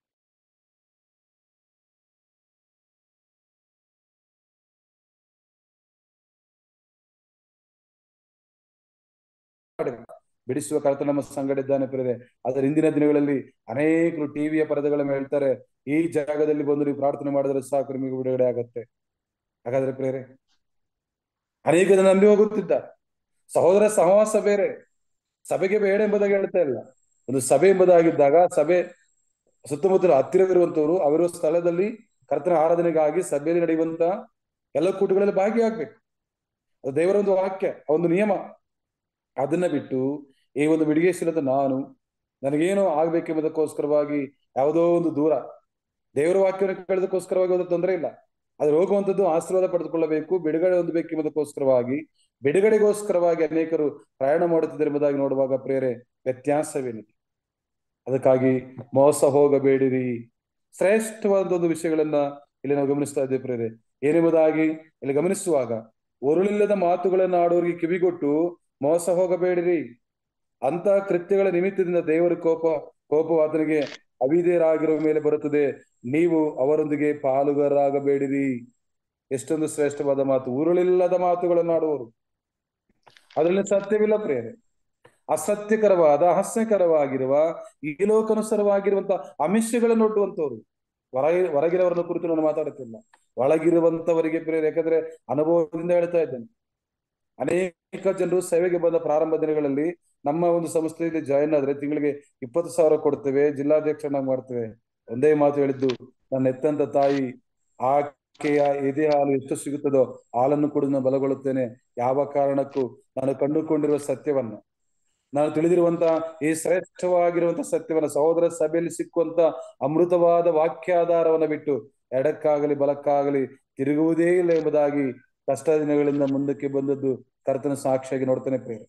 ಬಿಡಿಸುವ ಕರ್ತನ ನಮ್ಮ ಸಂಗಡ ಇದ್ದಾನೆ ಪ್ರೇರೆ. ಅದರ ಹಿಂದಿನ ದಿನಗಳಲ್ಲಿ ಅನೇಕರು ಟಿವಿಯ ಪರದೆಗಳ ಮೇಲೆ ಹೇಳ್ತಾರೆ, ಈ ಜಾಗದಲ್ಲಿ ಬಂದು ನೀವು ಪ್ರಾರ್ಥನೆ ಮಾಡಿದ್ರೆ ಸಾಕು ನಿಮಗೆ ಬಿಡುಗಡೆ ಆಗತ್ತೆ. ಹಾಗಾದ್ರೆ ಪ್ರೇರೆ, ಅನೇಕ ಜನ ನಂಬಿ ಹೋಗುತ್ತಿದ್ದಾರೆ. ಸಹೋದರ ಸಹವಾಸ ಬೇರೆ, ಸಭೆಗೆ ಬೇಡ ಎಂಬುದಾಗಿ ಹೇಳ್ತಾ ಇಲ್ಲ. ಒಂದು ಸಭೆ ಎಂಬುದಾಗಿದ್ದಾಗ ಸಭೆ ಸುತ್ತಮುತ್ತಲ ಹತ್ತಿರವಿರುವಂತವರು ಅವರ ಸ್ಥಳದಲ್ಲಿ ಕರ್ತನ ಆರಾಧನೆಗಾಗಿ ಸಭೆಯಲ್ಲಿ ನಡೆಯುವಂತ ಎಲ್ಲ ಕೂಟಗಳಲ್ಲಿ ಭಾಗಿಯಾಗ್ಬೇಕು. ಅದು ದೇವರ ಒಂದು ವಾಕ್ಯ, ಒಂದು ನಿಯಮ. ಅದನ್ನ ಬಿಟ್ಟು ಈ ಒಂದು ಬಿಡಿಗೆಶೀಲದ ನಾನು ನನಗೇನೋ ಆಗ್ಬೇಕೆಂಬುದಕ್ಕೋಸ್ಕರವಾಗಿ ಯಾವುದೋ ಒಂದು ದೂರ ದೇವರ ವಾಕ್ಯವನ್ನು ಕೇಳೋದಕ್ಕೋಸ್ಕರವಾಗಿ ಹೋದ ತೊಂದರೆ ಇಲ್ಲ. ಅದ್ರ ಹೋಗುವಂಥದ್ದು ಆಶೀರ್ವಾದ ಪಡೆದುಕೊಳ್ಳಬೇಕು, ಬಿಡುಗಡೆ ಹೊಂದಬೇಕೆಂಬುದಕ್ಕೋಸ್ಕರವಾಗಿ, ಬಿಡುಗಡೆಗೋಸ್ಕರವಾಗಿ ಅನೇಕರು ಪ್ರಯಾಣ ಮಾಡುತ್ತಿದ್ದಾರೆ ಎಂಬುದಾಗಿ ನೋಡುವಾಗ ಪ್ರೇರೆ ವ್ಯತ್ಯಾಸವೇನಿದೆ. ಅದಕ್ಕಾಗಿ ಮೋಸ ಹೋಗಬೇಡಿರಿ. ಶ್ರೇಷ್ಠವಾದ ಒಂದು ವಿಷಯಗಳನ್ನ ಇಲ್ಲಿ ನಾವು ಗಮನಿಸ್ತಾ ಇದ್ದೇವೆ ಪ್ರೇರೆ. ಏನೆಂಬುದಾಗಿ ಇಲ್ಲಿ ಗಮನಿಸುವಾಗ, ಉರುಳಿಲ್ಲದ ಮಾತುಗಳನ್ನ ಆಡೋರಿಗೆ ಕಿವಿಗೊಟ್ಟು ಮೋಸ ಹೋಗಬೇಡಿರಿ. ಅಂತ ಕೃತ್ಯಗಳ ನಿಮಿತ್ತದಿಂದ ದೇವರ ಕೋಪ ಕೋಪವು ಆತನಿಗೆ ಅವಿಧೇಯರಾಗಿರುವ ಮೇಲೆ ಬರುತ್ತದೆ. ನೀವು ಅವರೊಂದಿಗೆ ಪಾಲುಗಾರರಾಗಬೇಡಿರಿ. ಎಷ್ಟೊಂದು ಶ್ರೇಷ್ಠವಾದ ಮಾತು. ಉರುಳಿಲ್ಲದ ಮಾತುಗಳನ್ನು ಆಡುವರು, ಅದರಲ್ಲಿ ಸತ್ಯವಿಲ್ಲ ಪ್ರೇರೆ. ಅಸತ್ಯಕರವಾದ ಹಾಸ್ಯಕರವಾಗಿರುವ ಈ ಲೋಕಾನುಸಾರವಾಗಿರುವಂತ ಆಮಿಷಗಳನ್ನು ಒಡ್ಡುವಂತವ್ರು. ಹೊರಗೆ ಹೊರಗಿನವರನ್ನ ಕುರಿತು ನಾನು ಮಾತಾಡುತ್ತಿಲ್ಲ, ಒಳಗಿರುವಂತವರಿಗೆ ಪ್ರೇರೆ. ಯಾಕಂದ್ರೆ ಅನುಭವದಿಂದ ಹೇಳ್ತಾ ಇದ್ದೇನೆ. ಅನೇಕ ಜನರು ಸೇವೆಗೆ ಬಂದ ಪ್ರಾರಂಭ ದಿನಗಳಲ್ಲಿ ನಮ್ಮ ಒಂದು ಸಂಸ್ಥೆಯಲ್ಲಿ ಜಾಯಿನ್ ಆದ್ರೆ ತಿಂಗಳಿಗೆ ಇಪ್ಪತ್ತು ಸಾವಿರ ಕೊಡ್ತೇವೆ, ಜಿಲ್ಲಾಧ್ಯಕ್ಷನಾಗಿ ಮಾಡ್ತೇವೆ. ಒಂದೇ ಮಾತು ಹೇಳಿದ್ದು, ನನ್ನ ಎತ್ತಂತ ತಾಯಿ ಆಕೆಯ ಎದೆ ಹಾಲು ಎಷ್ಟು ಸಿಗುತ್ತದೋ ಹಾಲನ್ನು ಕೂಡ ನಾನು ಬಲಗೊಳ್ಳುತ್ತೇನೆ. ಯಾವ ಕಾರಣಕ್ಕೂ ನಾನು ಕಂಡುಕೊಂಡಿರುವ ಸತ್ಯವನ್ನ, ನಾನು ತಿಳಿದಿರುವಂತ ಈ ಶ್ರೇಷ್ಠವಾಗಿರುವಂತ ಸತ್ಯವನ್ನ, ಸಹೋದರ ಸಭೆಯಲ್ಲಿ ಸಿಕ್ಕುವಂತ ಅಮೃತವಾದ ವಾಕ್ಯಾಧಾರವನ್ನ ಬಿಟ್ಟು ಎಡಕ್ಕಾಗಲಿ ಬಲಕ್ಕಾಗಲಿ ತಿರುಗುವುದೇ ಇಲ್ಲ ಎಂಬುದಾಗಿ ಕಷ್ಟ ದಿನಗಳಿಂದ ಮುಂದಕ್ಕೆ ಬಂದದ್ದು ಕರ್ತನ ಸಾಕ್ಷಿಯಾಗಿ ನೋಡ್ತಾನೆ ಪ್ರೇರೆ.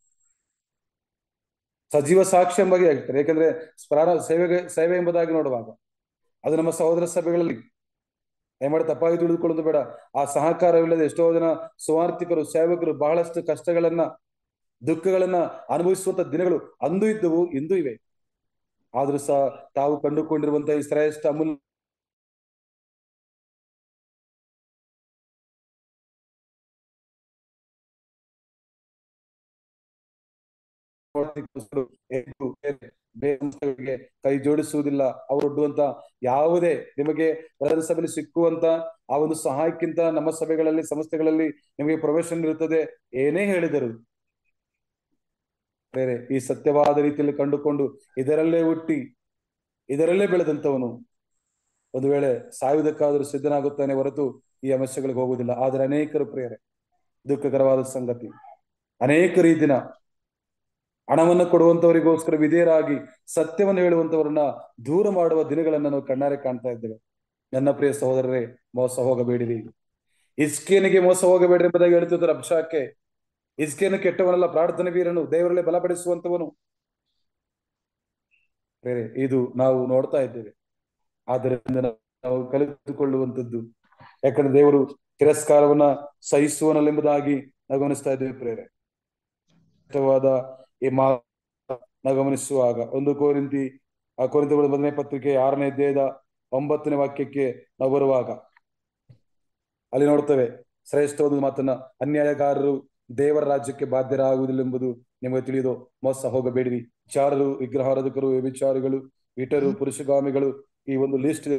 ಸಜೀವ ಸಾಕ್ಷಿ ಎಂಬಾಗಿ ಆಗ್ತಾರೆ. ಯಾಕಂದ್ರೆ ಪ್ರಾರ ಸೇವೆಗೆ ಸೇವೆ ಎಂಬುದಾಗಿ ನೋಡುವಾಗ ಅದು ನಮ್ಮ ಸಹೋದರ ಸಭೆಗಳಲ್ಲಿ ದಯಮಾಡಿ ತಪ್ಪಾಗಿ ತಿಳಿದುಕೊಳ್ಳೋದು ಬೇಡ. ಆ ಸಹಕಾರವಿಲ್ಲದೆ ಎಷ್ಟೋ ಜನ ಸುವಾರ್ಥಿಕರು, ಸೇವಕರು ಬಹಳಷ್ಟು ಕಷ್ಟಗಳನ್ನ, ದುಃಖಗಳನ್ನ ಅನುಭವಿಸುವಂತ ದಿನಗಳು ಅಂದು ಇದ್ದವು, ಇಂದು ಇವೆ. ಆದ್ರೂ ಸಹ ತಾವು ಕಂಡುಕೊಂಡಿರುವಂತಹ ಈ ಶ್ರೇಷ್ಠ ಅಮೂಲ್ಯ ಕೈ ಜೋಡಿಸುವುದಿಲ್ಲ. ಅವರು ಒಡ್ಡುವಂತ ಯಾವುದೇ ನಿಮಗೆ ಬ್ರದರ್ ಸಭೆಯಲ್ಲಿ ಸಿಕ್ಕುವಂತ ಆ ಒಂದು ಸಹಾಯಕ್ಕಿಂತ ನಮ್ಮ ಸಭೆಗಳಲ್ಲಿ, ಸಂಸ್ಥೆಗಳಲ್ಲಿ ನಿಮಗೆ ಪ್ರೊಫೆಷನ್ ಇರುತ್ತದೆ. ಏನೇ ಹೇಳಿದರು ಬೇರೆ ಈ ಸತ್ಯವಾದ ರೀತಿಯಲ್ಲಿ ಕಂಡುಕೊಂಡು ಇದರಲ್ಲೇ ಹುಟ್ಟಿ ಇದರಲ್ಲೇ ಬೆಳೆದಂತವನು ಒಂದು ವೇಳೆ ಸಾಯುವುದಕ್ಕಾದರೂ ಸಿದ್ಧನಾಗುತ್ತಾನೆ ಹೊರತು ಈ ಸಮಸ್ಯೆಗಳಿಗೆ ಹೋಗುವುದಿಲ್ಲ. ಆದರೆ ಅನೇಕರು ಪ್ರೇರೆ, ದುಃಖಕರವಾದ ಸಂಗತಿ, ಅನೇಕರು ಈ ದಿನ ಹಣವನ್ನು ಕೊಡುವಂತವರಿಗೋಸ್ಕರ ವಿಧೇಯರಾಗಿ ಸತ್ಯವನ್ನು ಹೇಳುವಂತವರನ್ನ ದೂರ ಮಾಡುವ ದಿನಗಳನ್ನ ನಾವು ಕಣ್ಣಾರೆ ಕಾಣ್ತಾ ಇದ್ದೇವೆ. ನನ್ನ ಪ್ರಿಯ ಸಹೋದರರೇ, ಮೋಸ ಹೋಗಬೇಡಿರಿ. ಇಸ್ಕೇನಿಗೆ ಮೋಸ ಹೋಗಬೇಡ್ರಿ ಎಂಬುದಾಗಿ ಹೇಳ್ತಿದ್ದಾರೆ ಅಬ್ಷಾಕ್ಕೆ. ಇಸ್ಕೇನು ಕೆಟ್ಟವನಲ್ಲ, ಪ್ರಾರ್ಥನೆ ವೀರನು, ದೇವರಲ್ಲೇ ಬಲಪಡಿಸುವಂತವನು. ಬೇರೆ ಇದು ನಾವು ನೋಡ್ತಾ ಇದ್ದೇವೆ. ಆದ್ದರಿಂದ ನಾವು ಕಲಿತುಕೊಳ್ಳುವಂಥದ್ದು, ಯಾಕಂದ್ರೆ ದೇವರು ತಿರಸ್ಕಾರವನ್ನ ಸಹಿಸುವನಲ್ಲೆಂಬುದಾಗಿ ನಾವು ಗಮನಿಸ್ತಾ ಇದ್ದೇವೆ ಪ್ರೇರೆ. ಈ ಮಾ ನಾವು ಗಮನಿಸುವಾಗ ಒಂದು ಕೋರಿಂತಿ ಆ ಕೋರಿಂತಿಗಳ ಮೊದಲನೇ ಪತ್ರಿಕೆ ಆರನೇ ಅಧ್ಯಾಯದ ಒಂಬತ್ತನೇ ವಾಕ್ಯಕ್ಕೆ ನಾವು ಬರುವಾಗ ಅಲ್ಲಿ ನೋಡ್ತೇವೆ ಶ್ರೇಷ್ಠವಾದ ಮಾತನ್ನ, ಅನ್ಯಾಯಗಾರರು ದೇವರ ರಾಜ್ಯಕ್ಕೆ ಬಾಧ್ಯರಾಗುವುದಿಲ್ಲ ಎಂಬುದು ನಿಮಗೆ ತಿಳಿದು ಮೋಸ ಹೋಗಬೇಡಿರಿ. ವಿಚಾರರು, ವಿಗ್ರಹಾರಾಧಕರು, ವ್ಯಭಿಚಾರಿಗಳು, ವಿಟರು, ಪುರುಷಗಾಮಿಗಳು, ಈ ಒಂದು ಲಿಸ್ಟ್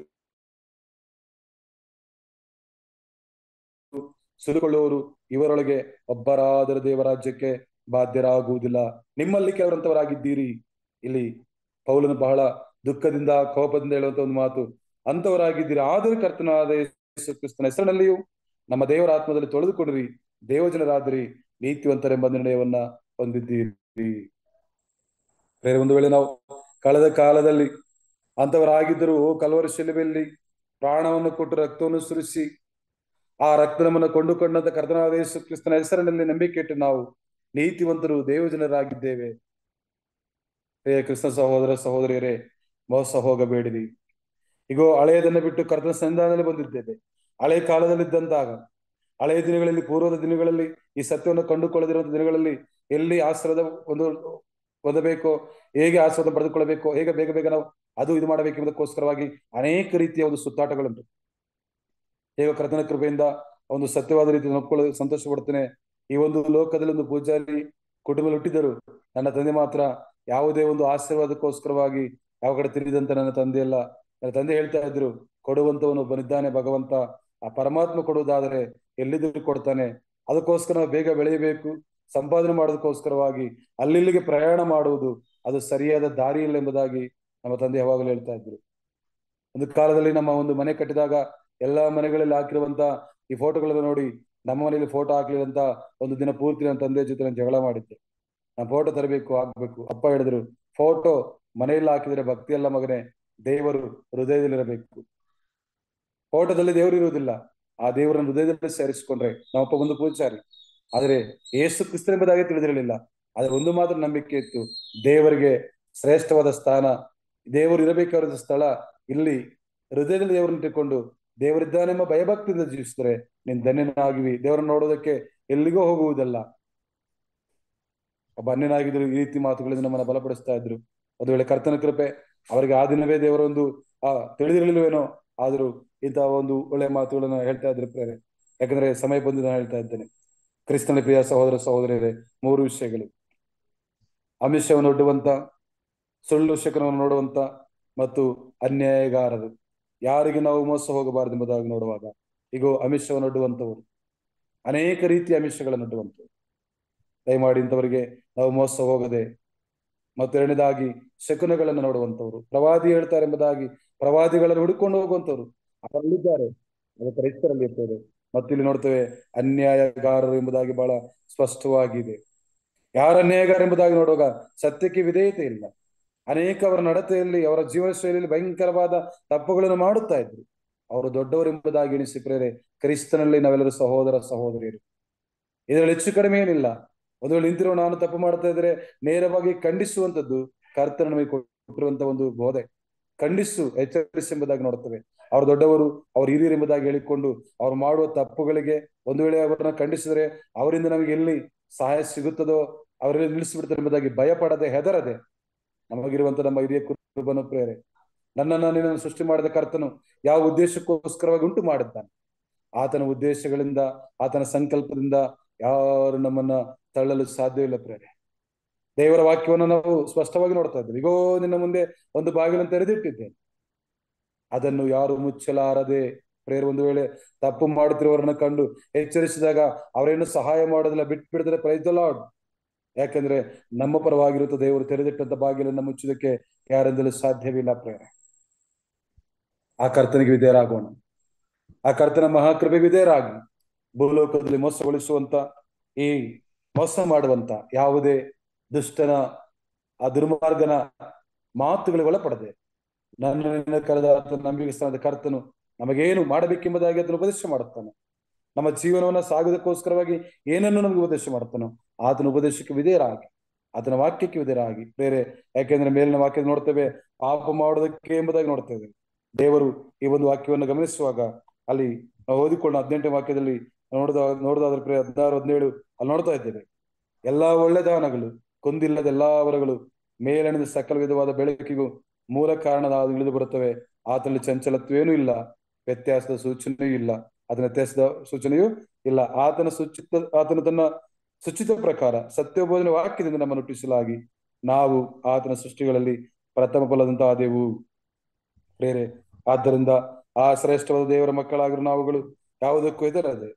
ಸುಲುಕೊಳ್ಳುವವರು ಇವರೊಳಗೆ ಒಬ್ಬರಾದರೂ ದೇವರಾಜ್ಯಕ್ಕೆ ಬಾಧ್ಯರಾಗುವುದಿಲ್ಲ. ನಿಮ್ಮಲ್ಲಿ ಕೆಲವರಂತವರಾಗಿದ್ದೀರಿ. ಇಲ್ಲಿ ಪೌಲನು ಬಹಳ ದುಃಖದಿಂದ, ಕೋಪದಿಂದ ಹೇಳುವಂತ ಒಂದು ಮಾತು, ಅಂತವರಾಗಿದ್ದೀರಿ. ಆದರೂ ಕರ್ತನಾದ ಯೇಸು ಕ್ರಿಸ್ತನ ಹೆಸರಿನಲ್ಲಿಯೂ ನಮ್ಮ ದೇವರ ಆತ್ಮದಲ್ಲಿ ತೊಳೆದುಕೊಡ್ರಿ, ದೇವಜನರಾದ್ರಿ, ನೀತಿವಂತರೆಂಬ ನಿರ್ಣಯವನ್ನ ಹೊಂದಿದ್ದೀರಿ. ಬೇರೆ ಒಂದು ವೇಳೆ ನಾವು ಕಳೆದ ಕಾಲದಲ್ಲಿ ಅಂತವರಾಗಿದ್ದರೂ ಕಲ್ವರಿ ಶಿಲುಬೆಯಲ್ಲಿ ಪ್ರಾಣವನ್ನು ಕೊಟ್ಟು ರಕ್ತವನ್ನು ಸುರಿಸಿ ಆ ರಕ್ತ ನಮ್ಮನ್ನು ಕೊಂಡುಕೊಂಡಂತ ಕರ್ತನಾದ ಯೇಸು ಕ್ರಿಸ್ತನ ಹೆಸರಿನಲ್ಲಿ ನಂಬಿಕೆ ಇಟ್ಟು ನಾವು ನೀತಿವಂತರು, ದೇವಜನರಾಗಿದ್ದೇವೆ. ಹೇ ಕ್ರಿಸ್ತ ಸಹೋದರ ಸಹೋದರಿಯರೇ, ಮೋಸ ಹೋಗಬೇಡಿರಿ. ಈಗ ಹಳೆಯದನ್ನು ಬಿಟ್ಟು ಕರ್ತನ ಸನ್ನಿಧಾನದಲ್ಲಿ ಬಂದಿದ್ದೇವೆ. ಹಳೆ ಕಾಲದಲ್ಲಿದ್ದಂತಾಗ, ಹಳೆಯ ದಿನಗಳಲ್ಲಿ, ಪೂರ್ವದ ದಿನಗಳಲ್ಲಿ, ಈ ಸತ್ಯವನ್ನು ಕಂಡುಕೊಳ್ಳದಿರುವಂತ ದಿನಗಳಲ್ಲಿ ಎಲ್ಲಿ ಆಶ್ರಯದ ಒಂದು ಹೊಂದಬೇಕೋ, ಹೇಗೆ ಆಶ್ರಯ ಪಡೆದುಕೊಳ್ಳಬೇಕೋ, ಹೇಗೆ ಬೇಗ ಬೇಗ ನಾವು ಅದು ಇದು ಮಾಡಬೇಕೆಂಬುದಕ್ಕೋಸ್ಕರವಾಗಿ ಅನೇಕ ರೀತಿಯ ಒಂದು ಸುತ್ತಾಟಗಳುಂಟು. ಹೇಗೋ ಕರ್ತನ ಕೃಪೆಯಿಂದ ಒಂದು ಸತ್ಯವಾದ ರೀತಿಯಲ್ಲಿ ನೋಡ್ಕೊಳ್ಳೋದು ಸಂತೋಷ ಪಡ್ತೇನೆ. ಈ ಒಂದು ಲೋಕದಲ್ಲಿ ಒಂದು ಪೂಜಾರಿ ಕುಟುಂಬದಲ್ಲಿ ಹುಟ್ಟಿದರು. ನನ್ನ ತಂದೆ ಮಾತ್ರ ಯಾವುದೇ ಒಂದು ಆಶೀರ್ವಾದಕ್ಕೋಸ್ಕರವಾಗಿ ಯಾವ ಕಡೆ ತಿರುಗಿದಂತ ನನ್ನ ತಂದೆ ಅಲ್ಲ. ನನ್ನ ತಂದೆ ಹೇಳ್ತಾ ಇದ್ರು, ಕೊಡುವಂತವನು ಒಬ್ಬನಿದ್ದಾನೆ ಭಗವಂತ, ಆ ಪರಮಾತ್ಮ ಕೊಡುವುದಾದರೆ ಎಲ್ಲಿದ್ದರೂ ಕೊಡ್ತಾನೆ. ಅದಕ್ಕೋಸ್ಕರ ನಾವು ಬೇಗ ಬೆಳೆಯಬೇಕು, ಸಂಪಾದನೆ ಮಾಡೋದಕ್ಕೋಸ್ಕರವಾಗಿ ಅಲ್ಲಿಲ್ಲಿಗೆ ಪ್ರಯಾಣ ಮಾಡುವುದು ಅದು ಸರಿಯಾದ ದಾರಿ ಇಲ್ಲ ಎಂಬುದಾಗಿ ನಮ್ಮ ತಂದೆ ಯಾವಾಗಲೂ ಹೇಳ್ತಾ ಇದ್ರು. ಒಂದು ಕಾಲದಲ್ಲಿ ನಮ್ಮ ಒಂದು ಮನೆ ಕಟ್ಟಿದಾಗ ಎಲ್ಲಾ ಮನೆಗಳಲ್ಲಿ ಹಾಕಿರುವಂತ ಈ ಫೋಟೋಗಳನ್ನು ನೋಡಿ ನಮ್ಮ ಮನೆಯಲ್ಲಿ ಫೋಟೋ ಹಾಕ್ಲಿಲ್ಲ ಅಂತ ಒಂದು ದಿನ ಪೂರ್ತಿ ನನ್ನ ತಂದೆ ಜೊತೆ ನಾನು ಜಗಳ ಮಾಡಿದ್ದೆ. ನಾನು ಫೋಟೋ ತರಬೇಕು ಆಗ್ಬೇಕು. ಅಪ್ಪ ಹೇಳಿದ್ರು, ಫೋಟೋ ಮನೆಯಲ್ಲಿ ಹಾಕಿದ್ರೆ ಭಕ್ತಿ ಅಲ್ಲ ಮಗನೇ, ದೇವರು ಹೃದಯದಲ್ಲಿರಬೇಕು. ಫೋಟೋದಲ್ಲಿ ದೇವರು ಇರುವುದಿಲ್ಲ, ಆ ದೇವರನ್ನು ಹೃದಯದಲ್ಲಿ ಸೇರಿಸಿಕೊಂಡ್ರೆ. ನಮ್ಮಪ್ಪ ಒಂದು ಪೂಜಾರಿ, ಆದ್ರೆ ಏಸು ಕ್ರಿಸ್ತನೆಂಬುದಾಗಿ ತಿಳಿದಿರಲಿಲ್ಲ. ಆದ್ರೆ ಒಂದು ಮಾತ್ರ ನಂಬಿಕೆ ಇತ್ತು, ದೇವರಿಗೆ ಶ್ರೇಷ್ಠವಾದ ಸ್ಥಾನ, ದೇವರು ಇರಬೇಕಾದ ಸ್ಥಳ ಇಲ್ಲಿ. ಹೃದಯದಲ್ಲಿ ದೇವರನ್ನು ಇಟ್ಟುಕೊಂಡು ದೇವರಿದ್ದಾನೆಂಬ ಭಯಭಕ್ತಿಯಿಂದ ಜೀವಿಸಿದ್ರೆ ನೀನ್ ಧನ್ಯನಾಗಿವಿ. ದೇವರನ್ನು ನೋಡೋದಕ್ಕೆ ಎಲ್ಲಿಗೋ ಹೋಗುವುದಲ್ಲ. ಒಬ್ಬ ಅನ್ಯನಾಗಿದ್ರು ಈ ರೀತಿ ಮಾತುಗಳಿಂದ ನಮ್ಮನ್ನ ಬಲಪಡಿಸ್ತಾ ಇದ್ರು. ಒಂದು ವೇಳೆ ಕರ್ತನ ಕೃಪೆ ಅವರಿಗೆ ಆ ದಿನವೇ ದೇವರ ಒಂದು ಆ ತಿಳಿದಿರಲಿಲ್ವೇನೋ, ಆದ್ರೂ ಇಂತಹ ಒಂದು ಒಳ್ಳೆ ಮಾತುಗಳನ್ನ ಹೇಳ್ತಾ ಇದ್ರು ಪ್ರೇರೆ. ಯಾಕಂದ್ರೆ ಸಮಯ ಬಂದು ನಾನು ಹೇಳ್ತಾ ಇದ್ದೇನೆ. ಕ್ರಿಸ್ತನ ಪ್ರಿಯ ಸಹೋದರ ಸಹೋದರಿಯರೇ, ಮೂರು ವಿಷಯಗಳು: ಆಮಿಷವನ್ನು ಒಡ್ಡುವಂತ, ಸುಳ್ಳು ಶಕನವನ್ನು ನೋಡುವಂತ ಮತ್ತು ಅನ್ಯಾಯಗಾರರು. ಯಾರಿಗೆ ನಾವು ಮೋಸ ಹೋಗಬಾರದು ಎಂಬುದಾಗಿ ನೋಡುವಾಗ ಈಗ ಆಮಿಷವನ್ನು ಒಡ್ಡುವಂತವರು, ಅನೇಕ ರೀತಿಯ ಆಮಿಷಗಳನ್ನು ಒಡ್ಡುವಂತವರು. ದಯಮಾಡಿ ಇಂಥವರಿಗೆ ನಾವು ಮೋಸ ಹೋಗದೆ, ಮತ್ತು ಎರಡನೇದಾಗಿ ಶಕುನಗಳನ್ನು ನೋಡುವಂತವ್ರು, ಪ್ರವಾದಿ ಹೇಳ್ತಾರೆ ಎಂಬುದಾಗಿ ಪ್ರವಾದಿಗಳನ್ನು ಹುಡುಕೊಂಡು ಹೋಗುವಂತವ್ರು ಅವರಲ್ಲಿದ್ದಾರೆ, ಅದು ಕ್ರೈಸ್ತರಲ್ಲಿ ಇರ್ತದೆ. ಮತ್ತು ಇಲ್ಲಿ ನೋಡ್ತೇವೆ ಅನ್ಯಾಯಗಾರರು ಎಂಬುದಾಗಿ ಬಹಳ ಸ್ಪಷ್ಟವಾಗಿದೆ. ಯಾರ ಅನ್ಯಾಯಗಾರ ಎಂಬುದಾಗಿ ನೋಡುವಾಗ ಸತ್ಯಕ್ಕೆ ವಿಧೇಯತೆ ಇಲ್ಲ. ಅನೇಕ ಅವರ ನಡತೆಯಲ್ಲಿ, ಅವರ ಜೀವನ ಶೈಲಿಯಲ್ಲಿ ಭಯಂಕರವಾದ ತಪ್ಪುಗಳನ್ನು ಮಾಡುತ್ತಾ ಇದ್ರು. ಅವರು ದೊಡ್ಡವರು ಎಂಬುದಾಗಿ ಎಣಿಸಿ ಪ್ರೇರೆ, ಕ್ರಿಸ್ತನಲ್ಲಿ ನಾವೆಲ್ಲರೂ ಸಹೋದರ ಸಹೋದರಿಯರು. ಇದರಲ್ಲಿ ಹೆಚ್ಚು ಕಡಿಮೆ ಏನಿಲ್ಲ. ಒಂದು ವೇಳೆ ನಿಂತಿರೋ ನಾನು ತಪ್ಪು ಮಾಡ್ತಾ ಇದ್ರೆ ನೇರವಾಗಿ ಖಂಡಿಸುವಂತದ್ದು ಕರ್ತನ ನಮಗೆ ಕೊಟ್ಟಿರುವಂತಹ ಒಂದು ಬೋಧೆ. ಖಂಡಿಸು, ಎಚ್ಚರಿಸಿ ಎಂಬುದಾಗಿ ನೋಡ್ತೇವೆ. ಅವ್ರು ದೊಡ್ಡವರು, ಅವ್ರು ಹಿರಿಯರು ಎಂಬುದಾಗಿ ಹೇಳಿಕೊಂಡು ಅವ್ರು ಮಾಡುವ ತಪ್ಪುಗಳಿಗೆ ಒಂದು ವೇಳೆ ಅವರನ್ನ ಖಂಡಿಸಿದ್ರೆ ಅವರಿಂದ ನಮಗೆ ಎಲ್ಲಿ ಸಹಾಯ ಸಿಗುತ್ತದೋ ಅವರಲ್ಲಿ ನಿಲ್ಲಿಸಿಬಿಡ್ತಾರೆ ಎಂಬುದಾಗಿ ಭಯಪಡದೆ, ಹೆದರದೆ ನಮಗಿರುವಂತ ನಮ್ಮ ಹಿರಿಯ ಕುರುಬನ ಪ್ರೇರೆ, ನನ್ನನ್ನು ನಿನ್ನನ್ನು ಸೃಷ್ಟಿ ಮಾಡಿದ ಕರ್ತನು ಯಾವ ಉದ್ದೇಶಕ್ಕೋಸ್ಕರವಾಗಿ ಉಂಟು ಮಾಡಿದ್ದಾನೆ, ಆತನ ಉದ್ದೇಶಗಳಿಂದ, ಆತನ ಸಂಕಲ್ಪದಿಂದ ಯಾರು ನಮ್ಮನ್ನ ತಳ್ಳಲು ಸಾಧ್ಯವಿಲ್ಲ ಪ್ರೇರೆ. ದೇವರ ವಾಕ್ಯವನ್ನು ನಾವು ಸ್ಪಷ್ಟವಾಗಿ ನೋಡ್ತಾ ಇದ್ದೇವೆ. ಈಗೋ ನಿನ್ನ ಮುಂದೆ ಒಂದು ಬಾಗಿಲನ್ನು ತೆರೆದಿಟ್ಟಿದ್ದೇನೆ, ಅದನ್ನು ಯಾರು ಮುಚ್ಚಲಾರದೆ. ಪ್ರೇರ್ ಒಂದು ವೇಳೆ ತಪ್ಪು ಮಾಡುತ್ತಿರುವವರನ್ನ ಕಂಡು ಎಚ್ಚರಿಸಿದಾಗ ಅವರೇನು ಸಹಾಯ ಮಾಡೋದಿಲ್ಲ, ಬಿಟ್ಬಿಡ್ತಾರೆ. Praise the lord. ಯಾಕಂದ್ರೆ ನಮ್ಮ ಪರವಾಗಿರುತ್ತೆ ದೇವರು ತೆರೆದಿಟ್ಟಂತ ಬಾಗಿಲನ್ನು ಮುಚ್ಚೋದಕ್ಕೆ ಯಾರಿಂದಲೂ ಸಾಧ್ಯವಿಲ್ಲ ಪ್ರೇರೆ. ಆ ಕರ್ತನಿಗೆ ವಿಧೇಯರಾಗೋಣ, ಆ ಕರ್ತನ ಮಹಾಕೃಪೆಗೆ ವಿಧೇಯರಾಗಿ ಭೂಲೋಕದಲ್ಲಿ ಮೋಸಗೊಳಿಸುವಂತ, ಈ ಮೋಸ ಮಾಡುವಂತ ಯಾವುದೇ ದುಷ್ಟನ, ಆ ದುರ್ಮಾರ್ಗನ ಮಾತುಗಳಿಗೆ ಒಳಪಡದೆ ನನ್ನ ನಿನ್ನ ಕರೆದ ನಂಬಿಕೆಸ್ತಾನದ ಕರ್ತನು ನಮಗೇನು ಮಾಡಬೇಕೆಂಬುದಾಗಿ ಅದನ್ನು ಉಪದೇಶ ಮಾಡುತ್ತಾನೆ. ನಮ್ಮ ಜೀವನವನ್ನ ಸಾಗುವುದಕ್ಕೋಸ್ಕರವಾಗಿ ಏನನ್ನು ನಮಗೆ ಉಪದೇಶ ಮಾಡುತ್ತಾನೋ ಆತನ ಉಪದೇಶಕ್ಕೆ ವಿಧೇಯರಾಗಿ, ಆತನ ವಾಕ್ಯಕ್ಕೆ ವಿಧೇಯರಾಗಿ ಬೇರೆ. ಯಾಕೆಂದ್ರೆ ಮೇಲಿನ ವಾಕ್ಯ ನೋಡ್ತೇವೆ, ಪಾಪ ಮಾಡೋದಕ್ಕೆ ಎಂಬುದಾಗಿ ನೋಡ್ತೇವೆ. ದೇವರು ಈ ಒಂದು ವಾಕ್ಯವನ್ನು ಗಮನಿಸುವಾಗ ಅಲ್ಲಿ ನಾವು ಓದಿಕೊಂಡು ಹದಿನೆಂಟನೇ ವಾಕ್ಯದಲ್ಲಿ ನೋಡಿದ ನೋಡಿದಾದ್ರೆ ಪ್ರೇ ಹದಿನಾರು ಹದಿನೇಳು ಅಲ್ಲಿ ನೋಡ್ತಾ ಇದ್ದೇವೆ, ಎಲ್ಲಾ ಒಳ್ಳೆ ದಾನಗಳು, ಕೊಂದಿಲ್ಲದ ಎಲ್ಲಾ ವರಗಳು, ಮೇಲಣಿದ ಸಕಲ ವಿಧವಾದ ಬೆಳಕಿಗೂ ಮೂಲ ಕಾರಣದ ಇಳಿದು ಬರುತ್ತವೆ. ಆತನಲ್ಲಿ ಚಂಚಲತ್ವೇನೂ ಇಲ್ಲ, ವ್ಯತ್ಯಾಸದ ಸೂಚನೆಯೂ ಇಲ್ಲ. ಅದನ್ನ ವ್ಯತ್ಯಾಸದ ಸೂಚನೆಯೂ ಇಲ್ಲ. ಆತನ ಸುಚಿತ ಆತನ ತನ್ನ ಸುಚಿತ ಪ್ರಕಾರ ಸತ್ಯಬೋಧನೆ ವಾಕ್ಯದಿಂದ ನಮ್ಮನ್ನು ಹುಟ್ಟಿಸಲಾಗಿ ನಾವು ಆತನ ಸೃಷ್ಟಿಗಳಲ್ಲಿ ಪ್ರಥಮ ಫಲದಂತ ಆದೆವು ಬೇರೆ. ಆದ್ದರಿಂದ ಆ ಶ್ರೇಷ್ಠವಾದ ದೇವರ ಮಕ್ಕಳಾಗಿರೋ ನಾವುಗಳು ಯಾವುದಕ್ಕೂ ಹೆದರದೆ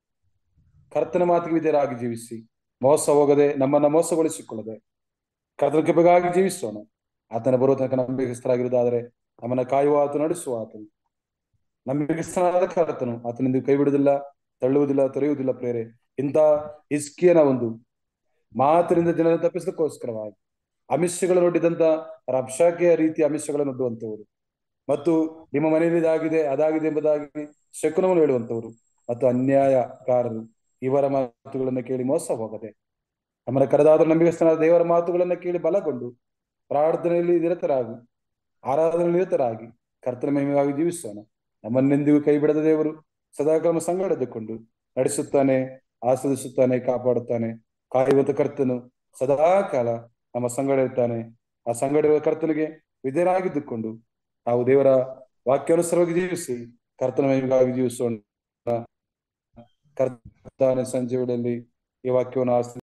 ಕರ್ತನ ಮಾತಿಗೆ ವಿಧೇಯರಾಗಿ ಜೀವಿಸಿ, ಮೋಸ ಹೋಗದೆ, ನಮ್ಮನ್ನ ಮೋಸಗೊಳಿಸಿಕೊಳ್ಳದೆ ಕರ್ತನ ಕೃಪೆಗಾಗಿ ಜೀವಿಸೋಣ. ಆತನ ಬರುವ ತನಕ ನಂಬಿಕಸ್ಥರಾಗಿರುವುದಾದರೆ ನಮ್ಮನ್ನ ಕಾಯುವ ಆತನು, ನಡೆಸುವ ಆತನು, ನಂಬಿಕಸ್ಥನಾದ ಕರ್ತನು ಆತನಿಂದ ಕೈ ಬಿಡುವುದಿಲ್ಲ, ತಳ್ಳುವುದಿಲ್ಲ, ತೊರೆಯುವುದಿಲ್ಲ ಪ್ರೇರೆ. ಇಂಥ ಹಿಸ್ಕಿಯನ ಒಂದು ಮಾತಿನಿಂದ ಜನರನ್ನು ತಪ್ಪಿಸೋದಕ್ಕೋಸ್ಕರವಾಗಿ ಅಮಿಷಗಳನ್ನು ಒಡ್ಡಿದಂತ ರಬ್ಷಾಕೆಯ ರೀತಿಯ ಅಮಿಷಗಳನ್ನು ಒಡ್ಡುವಂತವರು, ಮತ್ತು ನಿಮ್ಮ ಮನೆಯಲ್ಲಿ ಇದಾಗಿದೆ ಅದಾಗಿದೆ ಎಂಬುದಾಗಿ ಶಕುನವನ್ನು ಹೇಳುವಂತವರು ಮತ್ತು ಅನ್ಯಾಯಕಾರರು, ಇವರ ಮಾತುಗಳನ್ನು ಕೇಳಿ ಮೋಸ ಹೋಗದೆ ನಮ್ಮನ್ನ ಕರೆದಾದ ನಂಬಿಕಸ್ಥನಾದ ದೇವರ ಮಾತುಗಳನ್ನ ಕೇಳಿ ಬಲಗೊಂಡು ಪ್ರಾರ್ಥನೆಯಲ್ಲಿ ನಿರತರಾಗಿ, ಆರಾಧನೆಯಲ್ಲಿ ನಿರತರಾಗಿ ಕರ್ತನ ಮಹಿಮೆಗಾಗಿ ಜೀವಿಸೋಣ. ನಮ್ಮನ್ನೆಂದಿಗೂ ಕೈ ಬಿಡದ ದೇವರು ಸದಾಕಾಲ ಸಂಗಡದುಕೊಂಡು ನಡೆಸುತ್ತಾನೆ, ಆಸ್ವಾದಿಸುತ್ತಾನೆ, ಕಾಪಾಡುತ್ತಾನೆ. ಕಾಯುವಂತ ಕರ್ತನು ಸದಾಕಾಲ ನಮ್ಮ ಸಂಗಡ ಇರ್ತಾನೆ. ಆ ಸಂಗಡ ಇರುವ ಕರ್ತನಿಗೆ ವಿಧೇಯರಾಗಿದ್ದುಕೊಂಡು ನಾವು ದೇವರ ವಾಕ್ಯಾನುಸಾರವಾಗಿ ಜೀವಿಸಿ ಕರ್ತನ ಮಹಿಮೆಗಾಗಿ ಜೀವಿಸೋಣ. ಕರ್ತನ ಸಂಜೆ ವೇಳೆಯಲ್ಲಿ ಈ ವಾಕ್ಯವನ್ನು